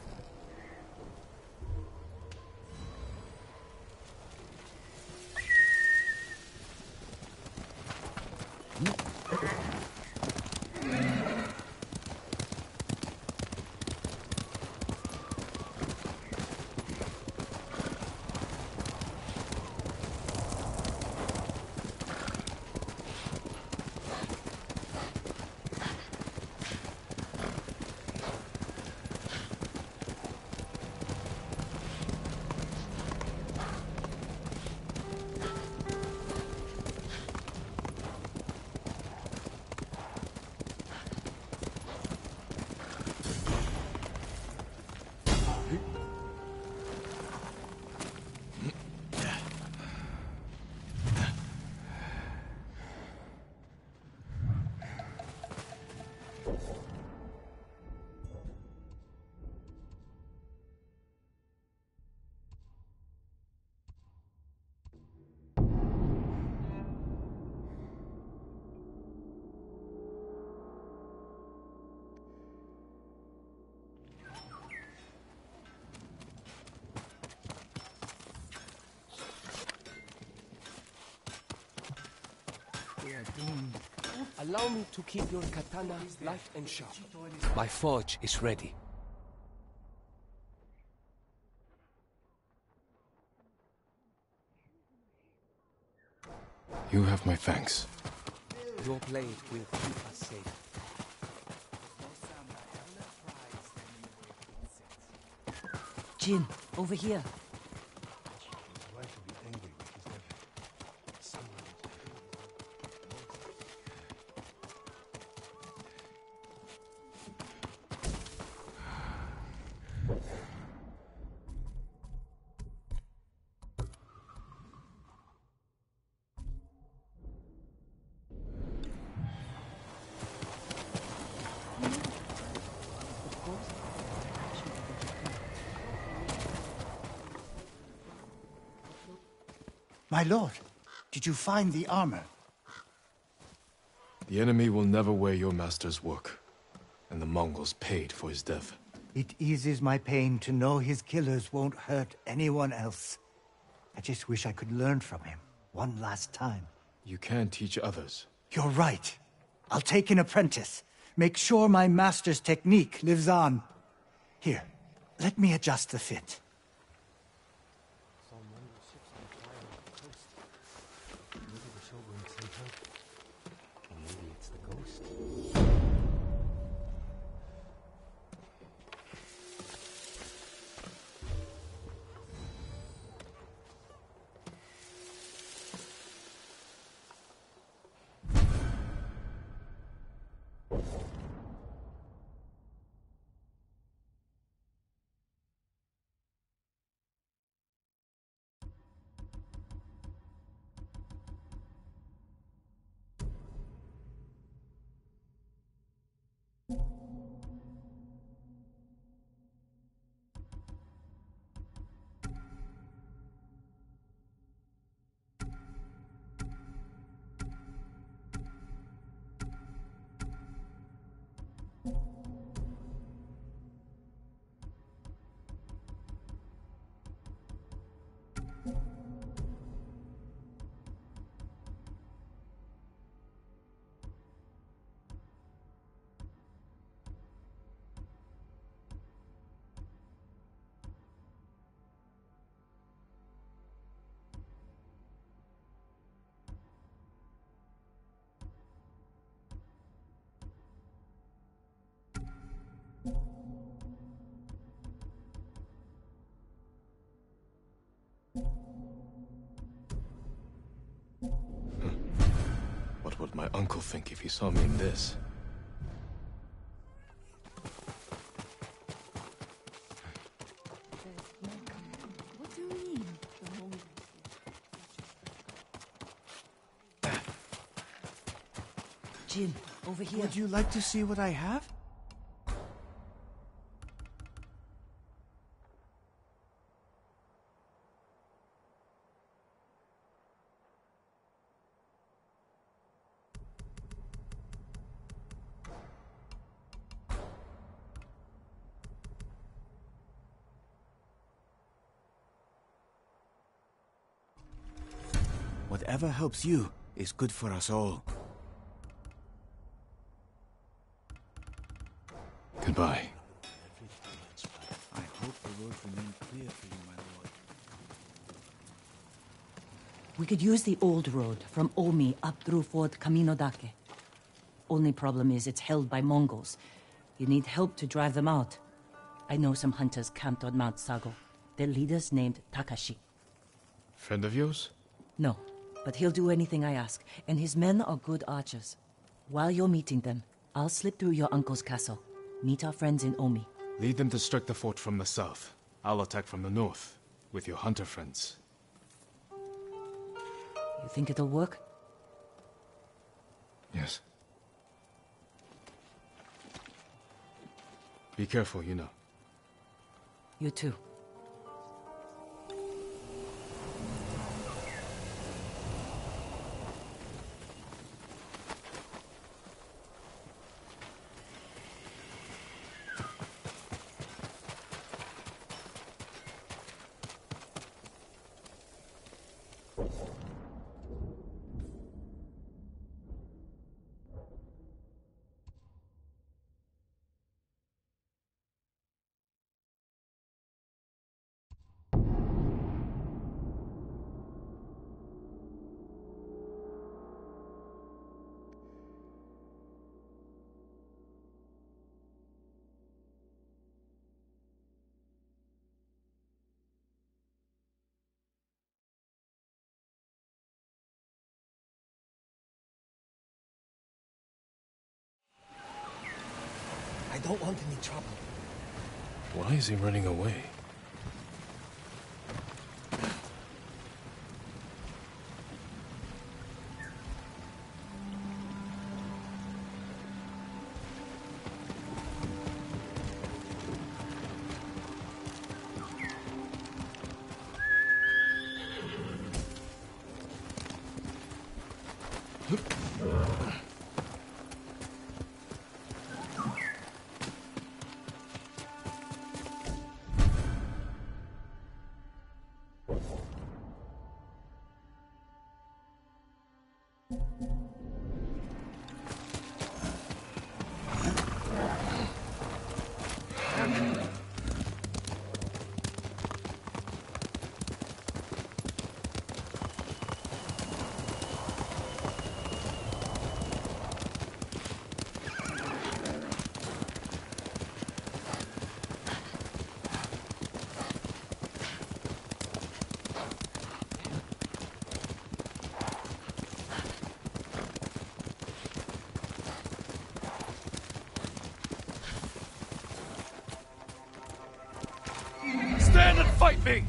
Allow me to keep your katana light and sharp. My forge is ready. You have my thanks. Your blade will keep us safe. Jin, over here. My lord, did you find the armor? The enemy will never wear your master's work, and the Mongols paid for his death. It eases my pain to know his killers won't hurt anyone else. I just wish I could learn from him one last time. You can teach others. You're right. I'll take an apprentice. Make sure my master's technique lives on. Here, let me adjust the fit. What would my uncle think if he saw me in this? Jin, over here. Would you like to see what I have? Whatever helps you is good for us all. Goodbye. I hope the road remains clear for you, my lord. We could use the old road from Omi up through Fort Camino Dake. Only problem is it's held by Mongols. You need help to drive them out. I know some hunters camped on Mount Sago. Their leader's named Takashi. Friend of yours? No, but he'll do anything I ask, and his men are good archers. While you're meeting them, I'll slip through your uncle's castle. Meet our friends in Omi. Lead them to strike the fort from the south. I'll attack from the north, with your hunter friends. You think it'll work? Yes. Be careful, you know. You too. I don't want any trouble. Why is he running away? Stand and fight me!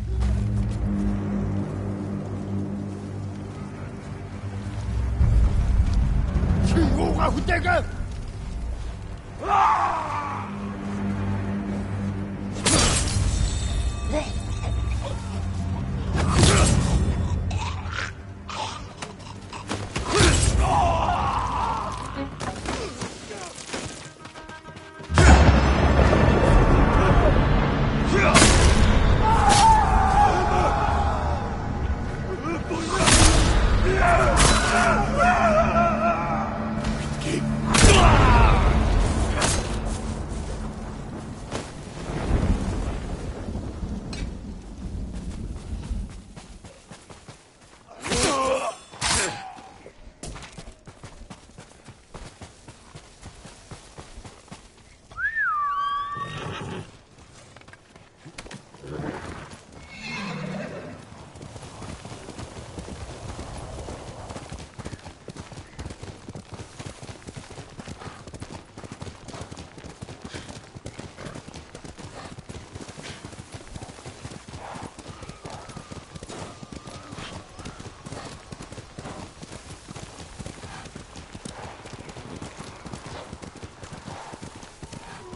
Keep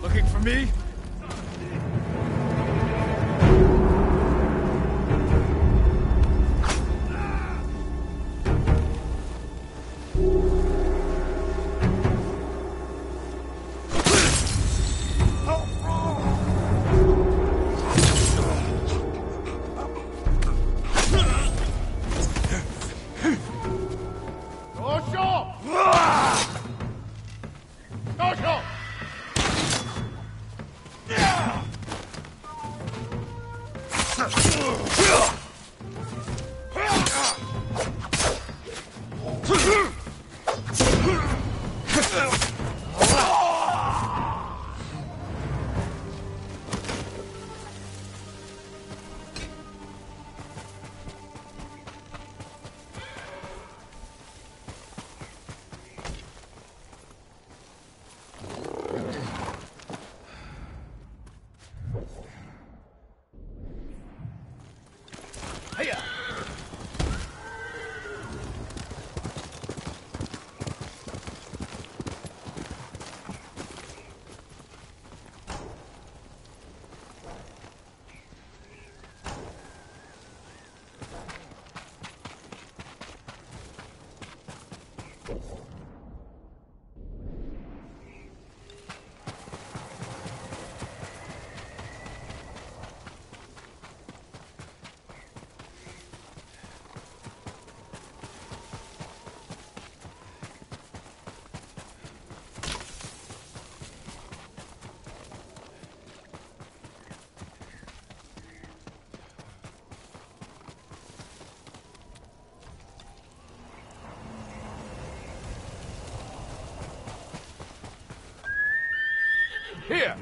Looking for me? Here!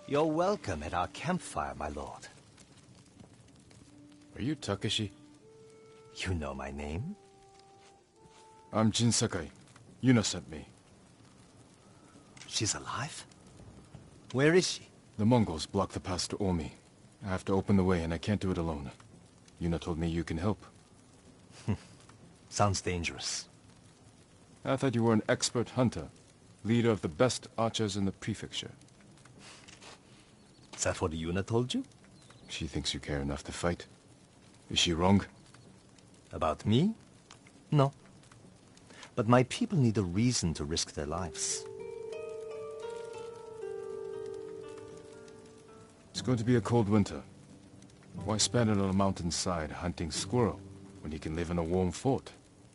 You're welcome at our campfire, my lord. Are you Takeshi? You know my name? I'm Jin Sakai. Yuna sent me. She's alive? Where is she? The Mongols blocked the pass to Omi. I have to open the way, and I can't do it alone. Yuna told me you can help. Sounds dangerous. I thought you were an expert hunter, leader of the best archers in the prefecture. Is that what Yuna told you? She thinks you care enough to fight. Is she wrong? About me? No. But my people need a reason to risk their lives. It's going to be a cold winter. Why spend it on a mountainside hunting squirrel when you can live in a warm fort?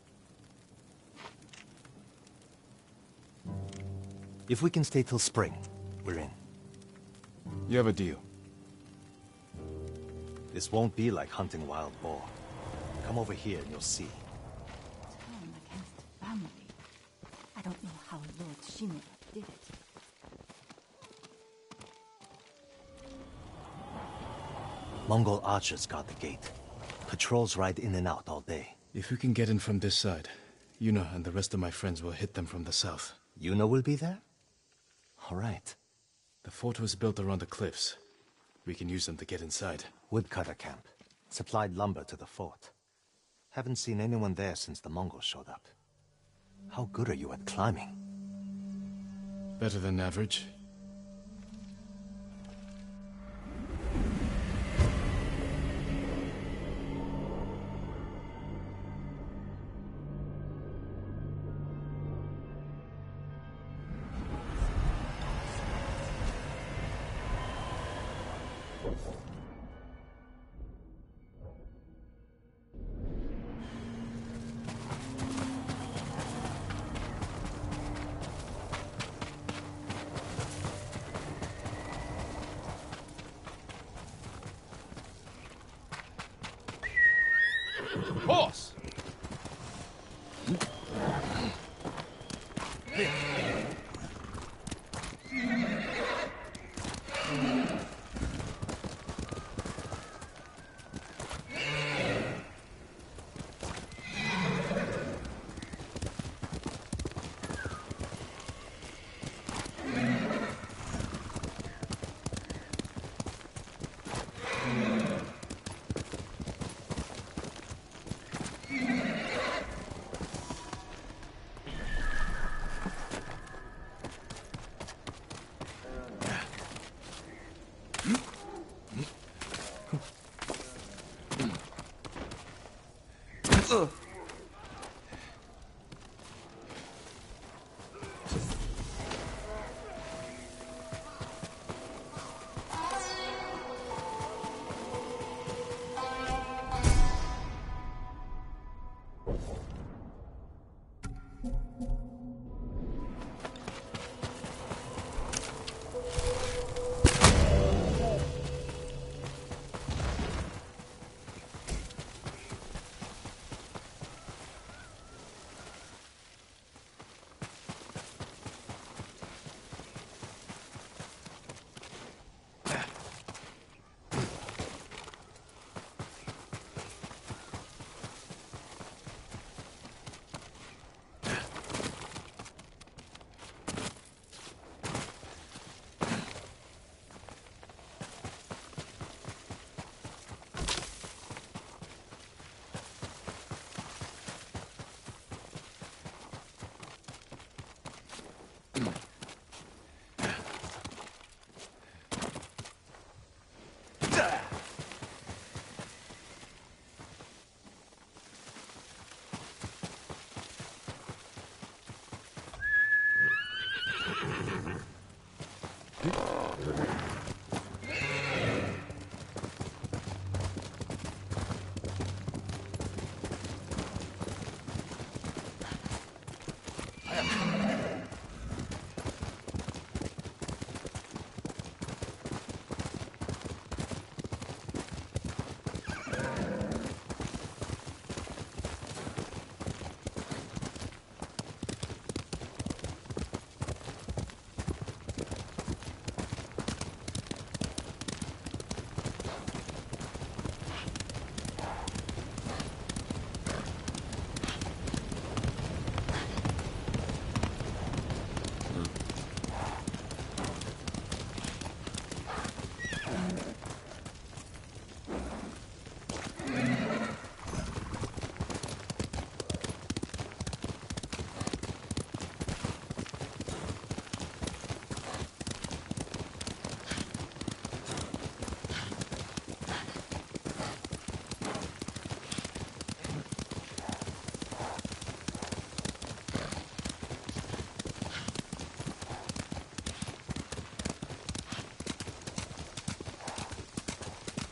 If we can stay till spring, we're in. You have a deal. This won't be like hunting wild boar. Come over here and you'll see. Turn against family. I don't know how Lord Shinra did it. Mongol archers guard the gate. Patrols ride in and out all day. If we can get in from this side, Yuna and the rest of my friends will hit them from the south. Yuna will be there? All right. The fort was built around the cliffs. We can use them to get inside. Woodcutter camp. Supplied lumber to the fort. Haven't seen anyone there since the Mongols showed up. How good are you at climbing? Better than average. Horse! Ugh.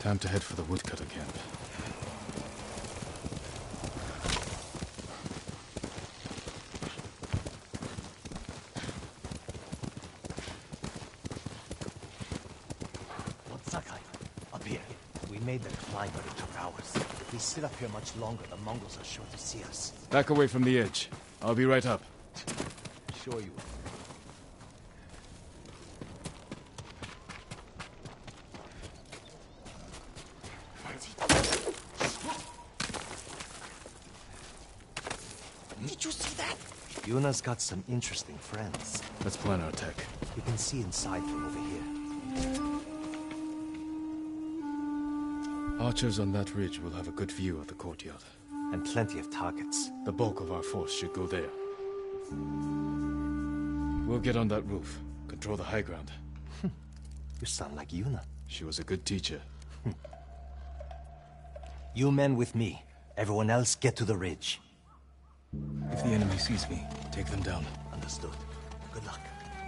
Time to head for the woodcutter camp. Lord Sakai, up here. We made the climb, but it took hours. If we sit up here much longer, the Mongols are sure to see us. Back away from the edge. I'll be right up. Sure you will. Did you see that? Yuna's got some interesting friends. Let's plan our attack. You can see inside from over here. Archers on that ridge will have a good view of the courtyard. And plenty of targets. The bulk of our force should go there. We'll get on that roof. Control the high ground. You sound like Yuna. She was a good teacher. You men with me. Everyone else get to the ridge. If the enemy sees me, take them down. Understood. Good luck.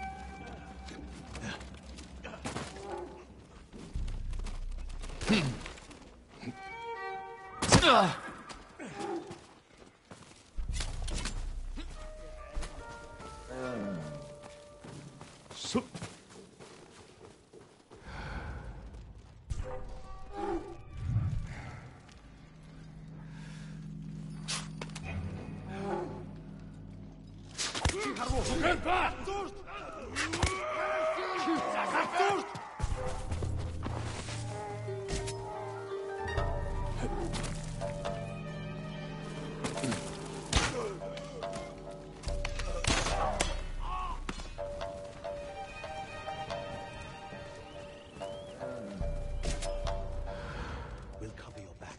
We'll cover your back.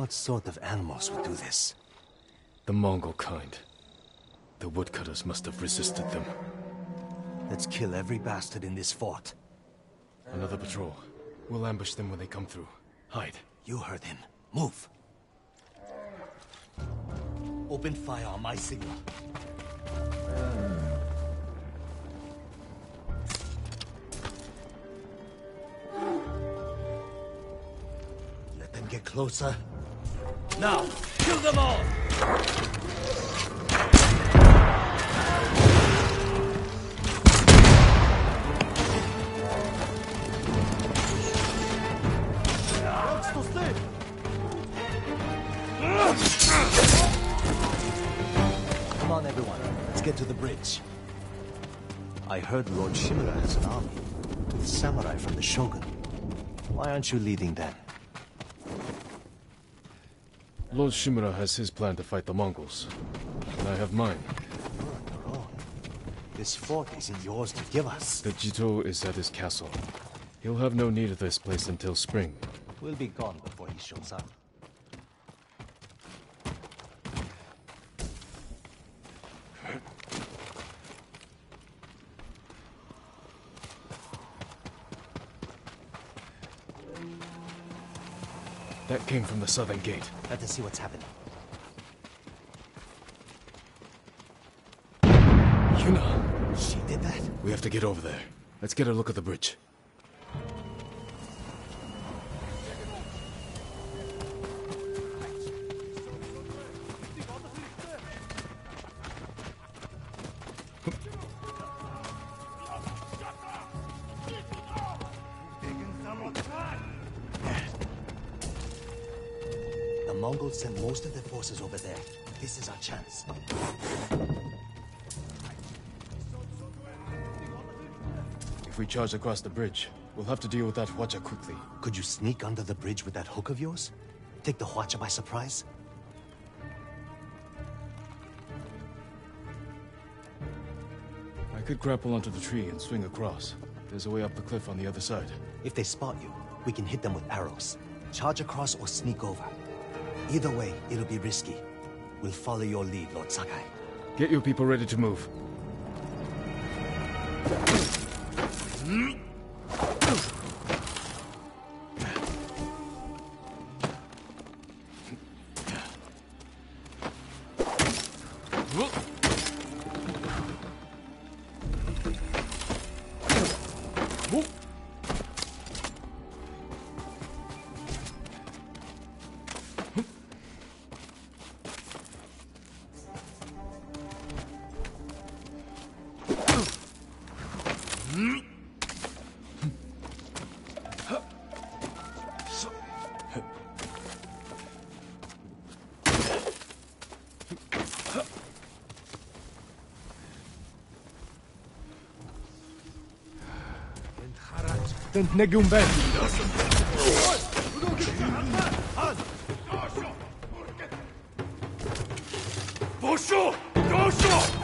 What sort of animals would do this? The Mongol kind. The woodcutters must have resisted them. Let's kill every bastard in this fort. Another patrol. We'll ambush them when they come through. Hide. You heard him. Move. Open fire on my signal. Let them get closer. Now, kill them all! Come on, everyone. Let's get to the bridge. I heard Lord Shimura has an army. With samurai from the Shogun. Why aren't you leading them? Lord Shimura has his plan to fight the Mongols. And I have mine. You're on your own. This fort isn't yours to give us. The Jito is at his castle. He'll have no need of this place until spring. We'll be gone before he shows up. That came from the southern gate. Let us see what's happening. Yuna! She did that? We have to get over there. Let's get a look at the bridge. The Mongols sent most of their forces over there. This is our chance. If we charge across the bridge, we'll have to deal with that Hwacha quickly. Could you sneak under the bridge with that hook of yours? Take the Hwacha by surprise? I could grapple onto the tree and swing across. There's a way up the cliff on the other side. If they spot you, we can hit them with arrows. Charge across or sneak over. Either way, it'll be risky. We'll follow your lead, Lord Sakai. Get your people ready to move. Tent negum ben. Bosho! Bosho!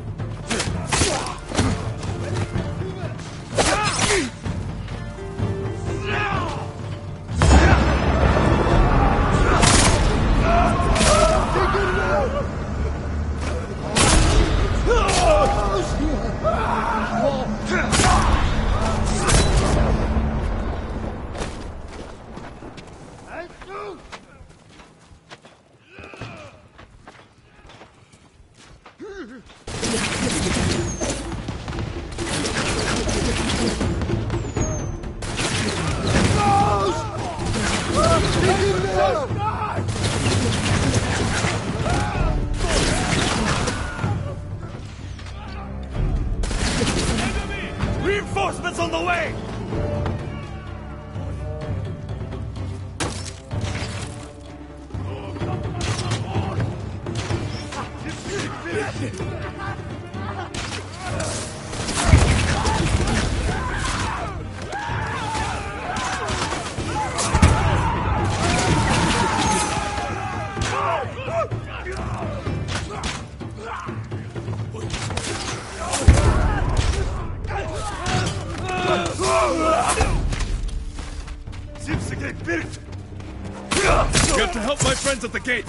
Reinforcements on the way! Zipsegate birgt! You have to help my friends at the gate!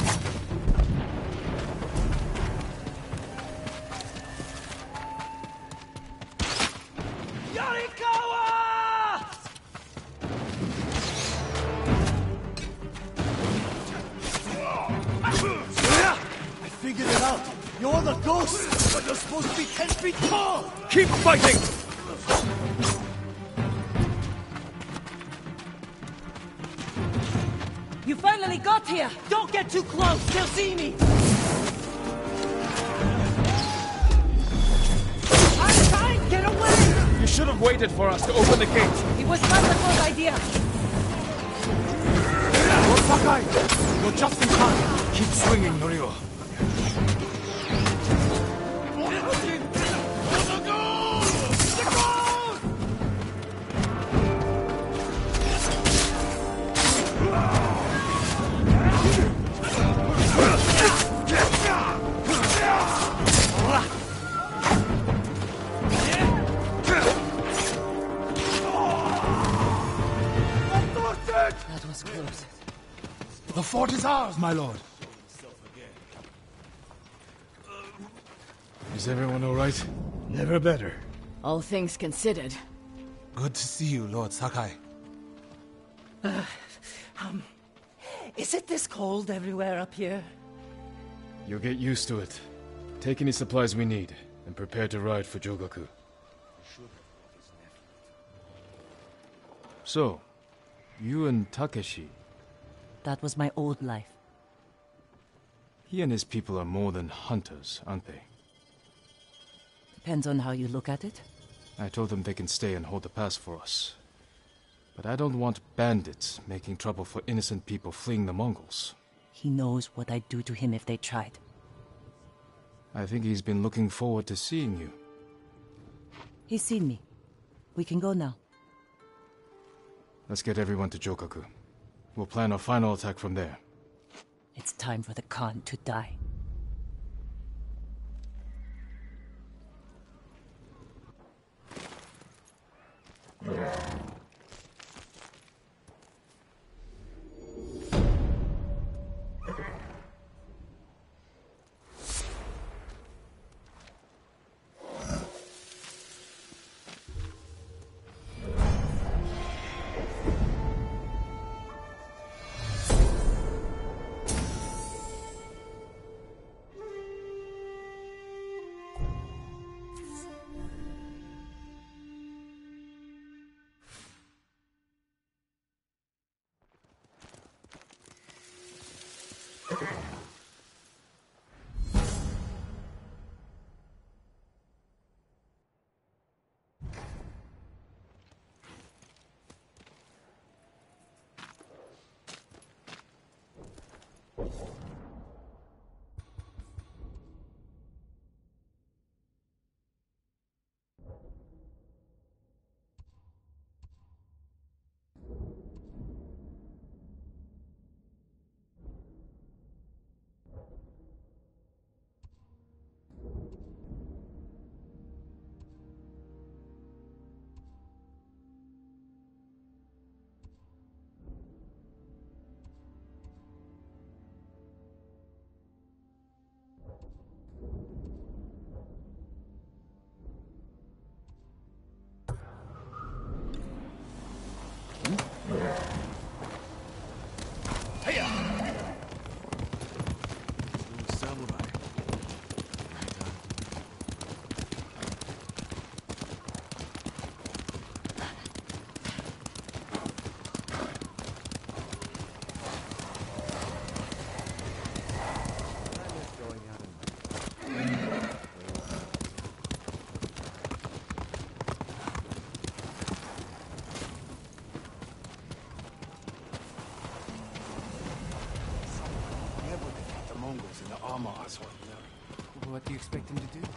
I figured it out. You're the ghost, but you're supposed to be ten feet tall. Keep fighting! You finally got here! Don't get too close! They'll see me! I'm trying! Get away! You should have waited for us to open the gate! It was not a good idea! Lord Sakai, you're just in time. Keep swinging, Norio. That was close. The fort is ours, my lord. Is everyone all right? Never better. All things considered. Good to see you, Lord Sakai. Uh, um, is it this cold everywhere up here? You'll get used to it. Take any supplies we need, and prepare to ride for Jogaku. So, you and Takeshi... That was my old life. He and his people are more than hunters, aren't they? Depends on how you look at it. I told them they can stay and hold the pass for us. But I don't want bandits making trouble for innocent people fleeing the Mongols. He knows what I'd do to him if they tried. I think he's been looking forward to seeing you. He's seen me. We can go now. Let's get everyone to Jogaku. We'll plan our final attack from there. It's time for the Khan to die. What do you expect him to do?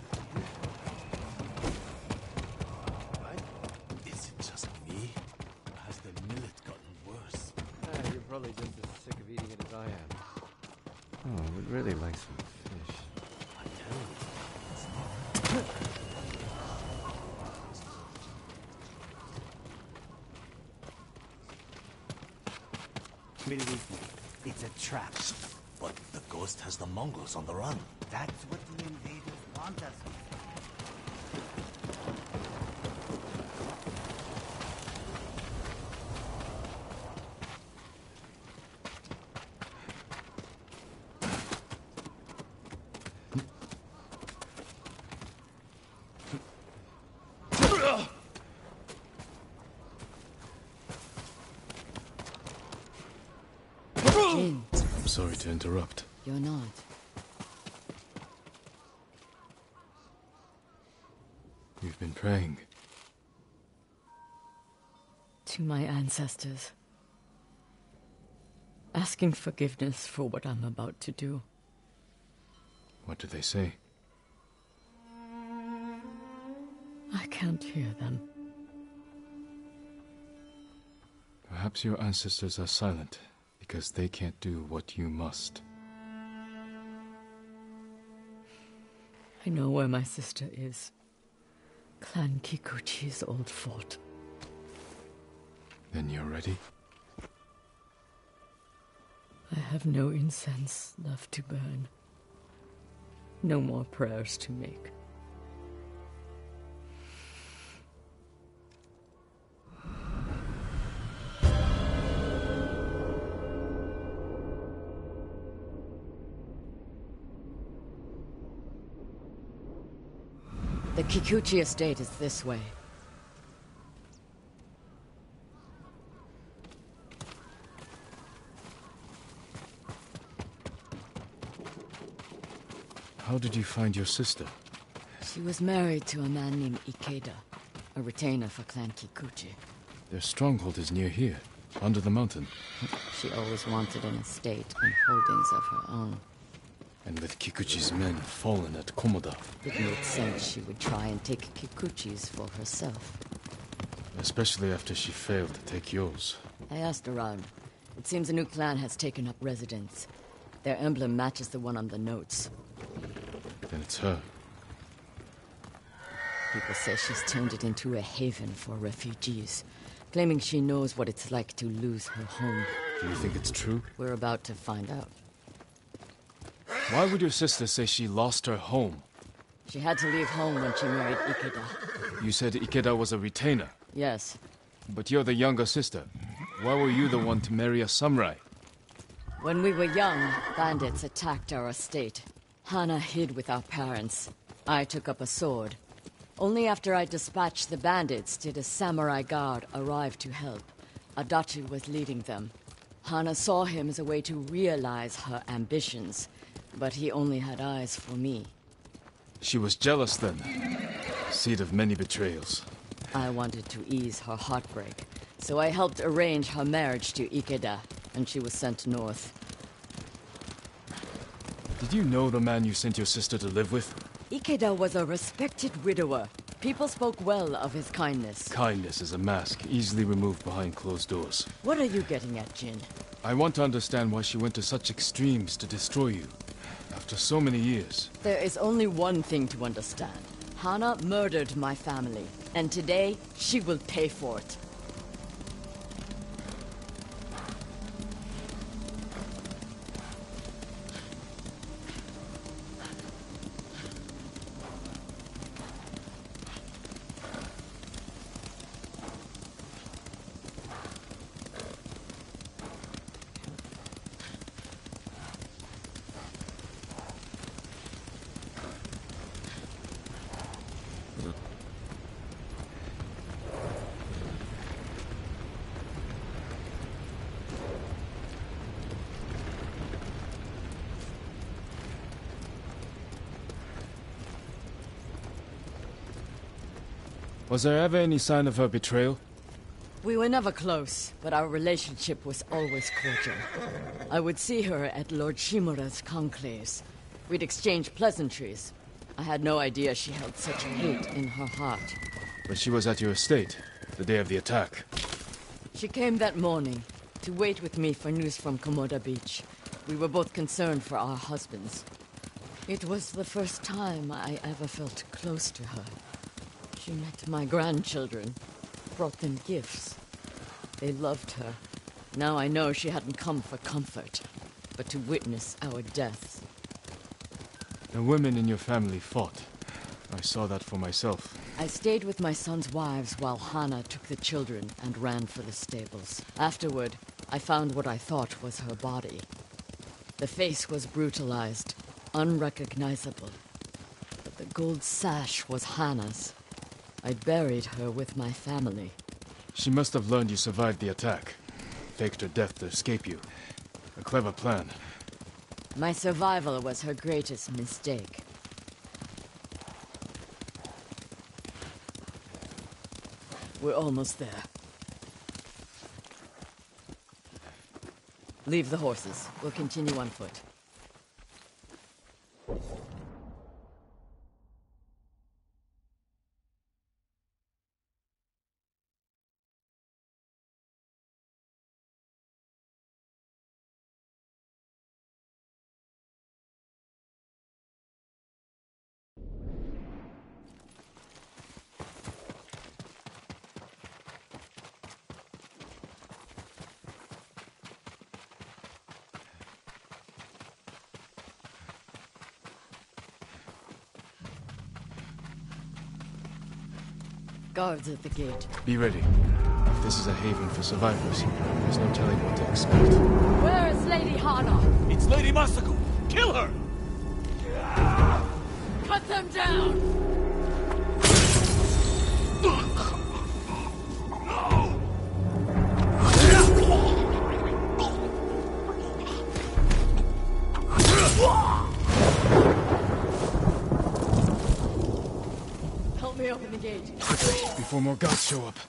Is it just me? Or has the millet gotten worse? Ah, you're probably just as sick of eating it as I am. Oh, I would really like some fish. I tell you, it's not. Believe me, It's a trap. But the ghost has the Mongols on the run. That's what the invaders want us to. Jin. I'm sorry to interrupt. You're not. You've been praying. To my ancestors. Asking forgiveness for what I'm about to do. What do they say? I can't hear them. Perhaps your ancestors are silent because they can't do what you must. I know where my sister is. Clan Kikuchi's old fort. Then you're ready? I have no incense left to burn. No more prayers to make. The Kikuchi estate is this way. How did you find your sister? She was married to a man named Ikeda, a retainer for Clan Kikuchi. Their stronghold is near here, under the mountain. She always wanted an estate and holdings of her own. And with Kikuchi's men fallen at Komoda. It made sense she would try and take Kikuchi's for herself. Especially after she failed to take yours. I asked around. It seems a new clan has taken up residence. Their emblem matches the one on the notes. Then it's her. People say she's turned it into a haven for refugees, claiming she knows what it's like to lose her home. Do you think it's true? We're about to find out. Why would your sister say she lost her home? She had to leave home when she married Ikeda. You said Ikeda was a retainer. Yes. But you're the younger sister. Why were you the one to marry a samurai? When we were young, bandits attacked our estate. Hana hid with our parents. I took up a sword. Only after I dispatched the bandits did a samurai guard arrive to help. Adachi was leading them. Hana saw him as a way to realize her ambitions, but he only had eyes for me. She was jealous then. Seed of many betrayals. I wanted to ease her heartbreak, so I helped arrange her marriage to Ikeda, and she was sent north. Did you know the man you sent your sister to live with? Ikeda was a respected widower. People spoke well of his kindness. Kindness is a mask, easily removed behind closed doors. What are you getting at, Jin? I want to understand why she went to such extremes to destroy you. After so many years. There is only one thing to understand. Hana murdered my family, and today she will pay for it. Was there ever any sign of her betrayal? We were never close, but our relationship was always cordial. I would see her at Lord Shimura's conclaves. We'd exchange pleasantries. I had no idea she held such hate in her heart. But she was at your estate, the day of the attack. She came that morning, to wait with me for news from Komoda Beach. We were both concerned for our husbands. It was the first time I ever felt close to her. She met my grandchildren, brought them gifts. They loved her. Now I know she hadn't come for comfort. but to witness our deaths. The women in your family fought. I saw that for myself. I stayed with my son's wives while Hana took the children and ran for the stables. Afterward, I found what I thought was her body. The face was brutalized, unrecognizable. But the gold sash was Hana's. I buried her with my family. She must have learned you survived the attack. Faked her death to escape you. A clever plan. My survival was her greatest mistake. We're almost there. Leave the horses. We'll continue on foot. Guards at the gate. Be ready. If this is a haven for survivors, there's no telling what to expect. Where is Lady Hana? It's Lady Masaku! Kill her! Cut them down! Help me open the gate. Quickly, before more guards show up.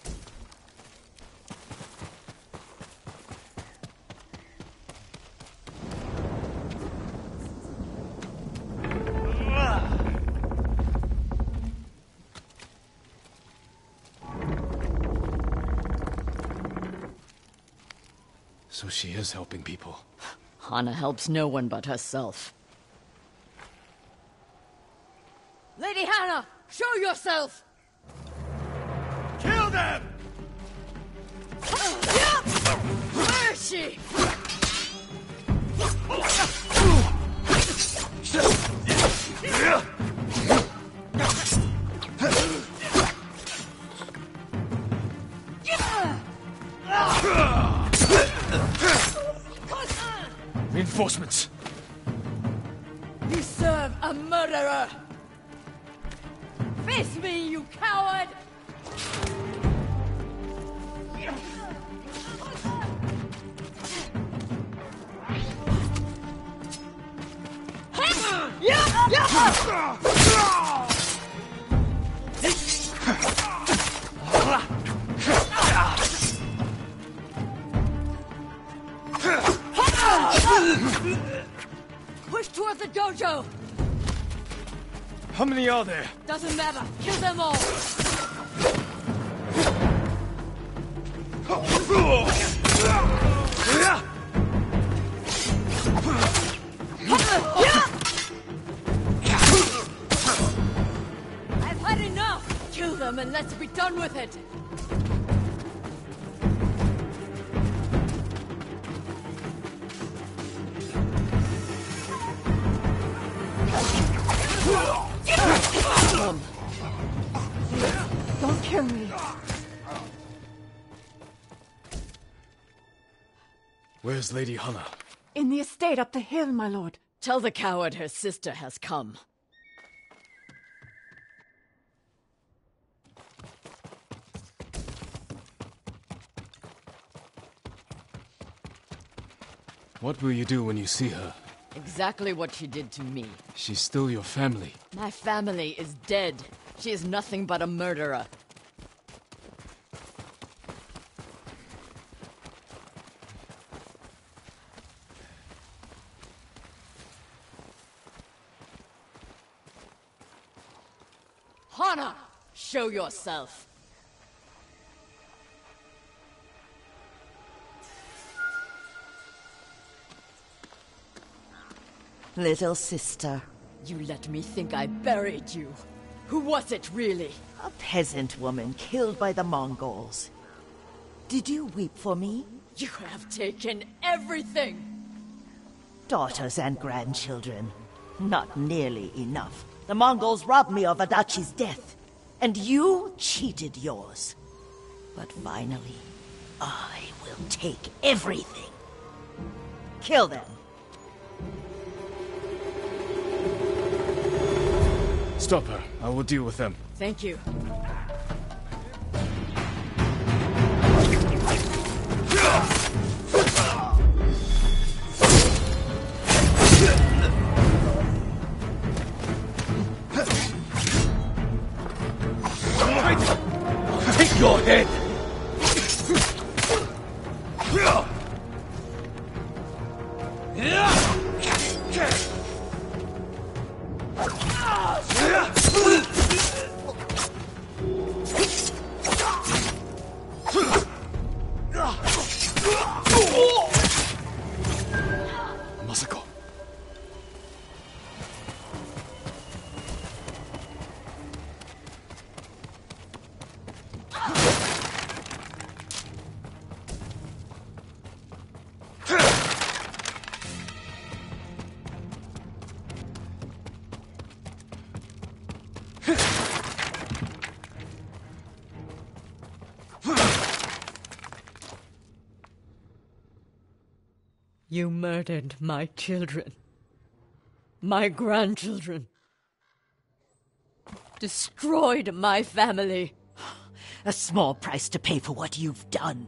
So she is helping people. Hana helps no one but herself. Lady Hana, show yourself! Kill them! Where is she? Reinforcements! You serve a murderer! Face me, you coward! Push toward the dojo! How many are there? Doesn't matter. Kill them all! I've had enough! Kill them and let's be done with it! Come. Don't kill me. Where's Lady Hana? In the estate up the hill, my lord. Tell the coward her sister has come. What will you do when you see her? Exactly what she did to me. She's still your family. My family is dead. She is nothing but a murderer. Hana, show yourself. Little sister. You let me think I buried you. Who was it, really? A peasant woman killed by the Mongols. Did you weep for me? You have taken everything! Daughters and grandchildren. Not nearly enough. The Mongols robbed me of Adachi's death, and you cheated yours. But finally, I will take everything. Kill them. Stop her. I will deal with them. Thank you. Take your head! Masako. You murdered my children. My grandchildren. Destroyed my family. A small price to pay for what you've done.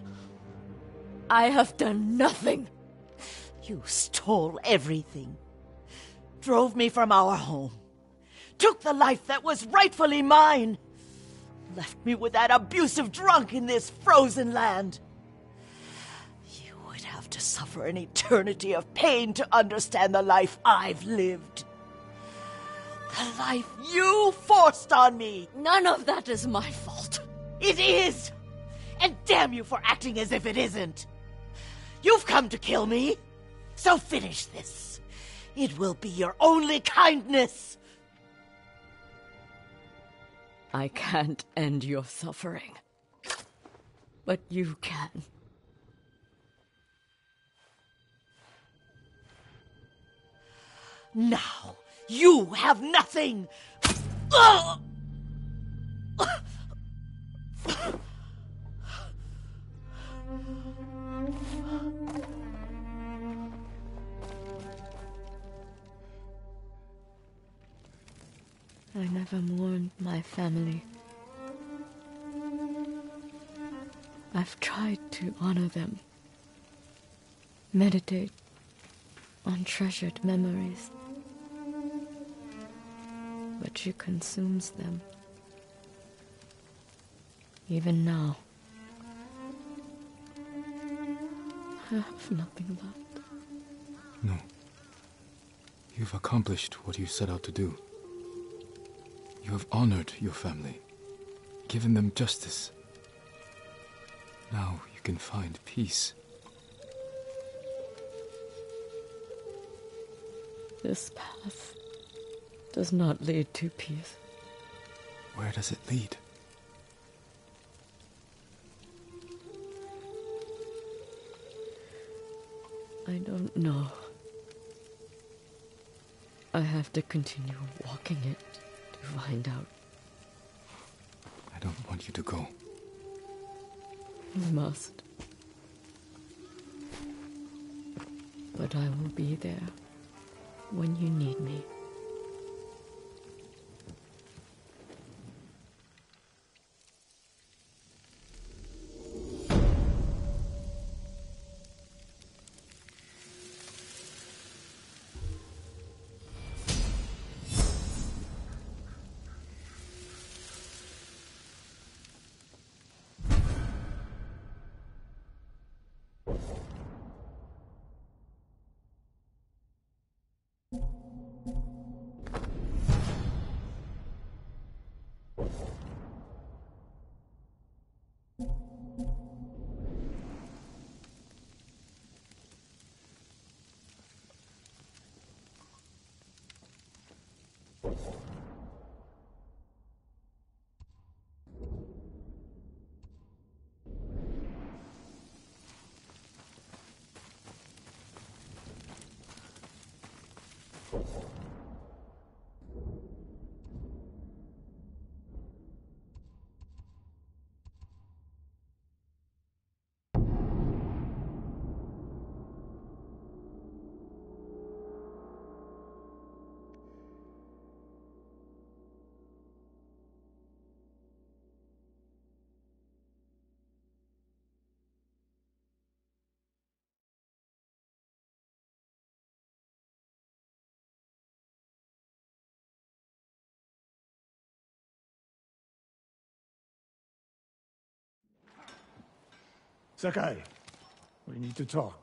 I have done nothing. You stole everything. Drove me from our home. Took the life that was rightfully mine. Left me with that abusive drunk in this frozen land. You would have to suffer an eternity of pain to understand the life I've lived. The life you forced on me. None of that is my fault. It is! And damn you for acting as if it isn't. You've come to kill me, so finish this. It will be your only kindness. I can't end your suffering. But you can. Now, you have nothing! Ugh! I never mourned my family. I've tried to honor them, meditate on treasured memories, but she consumes them. Even now, I have nothing left. No. You've accomplished what you set out to do. You have honored your family, given them justice. Now you can find peace. This path does not lead to peace. Where does it lead? I don't know. I have to continue walking it to find out. I don't want you to go. You must. But I will be there when you need me. Sakai, we need to talk.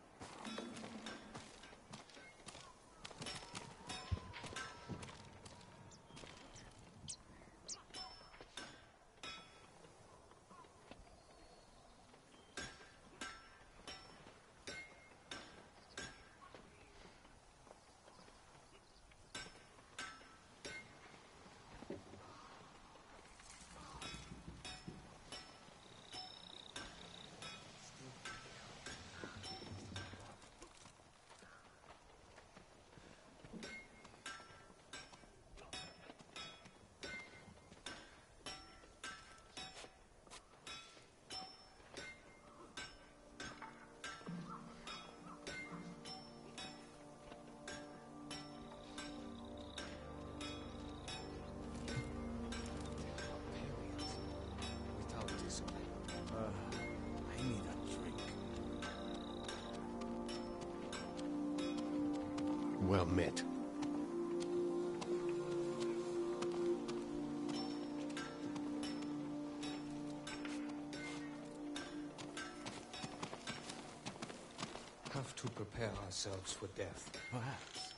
Well met. Have to prepare ourselves for death. Perhaps.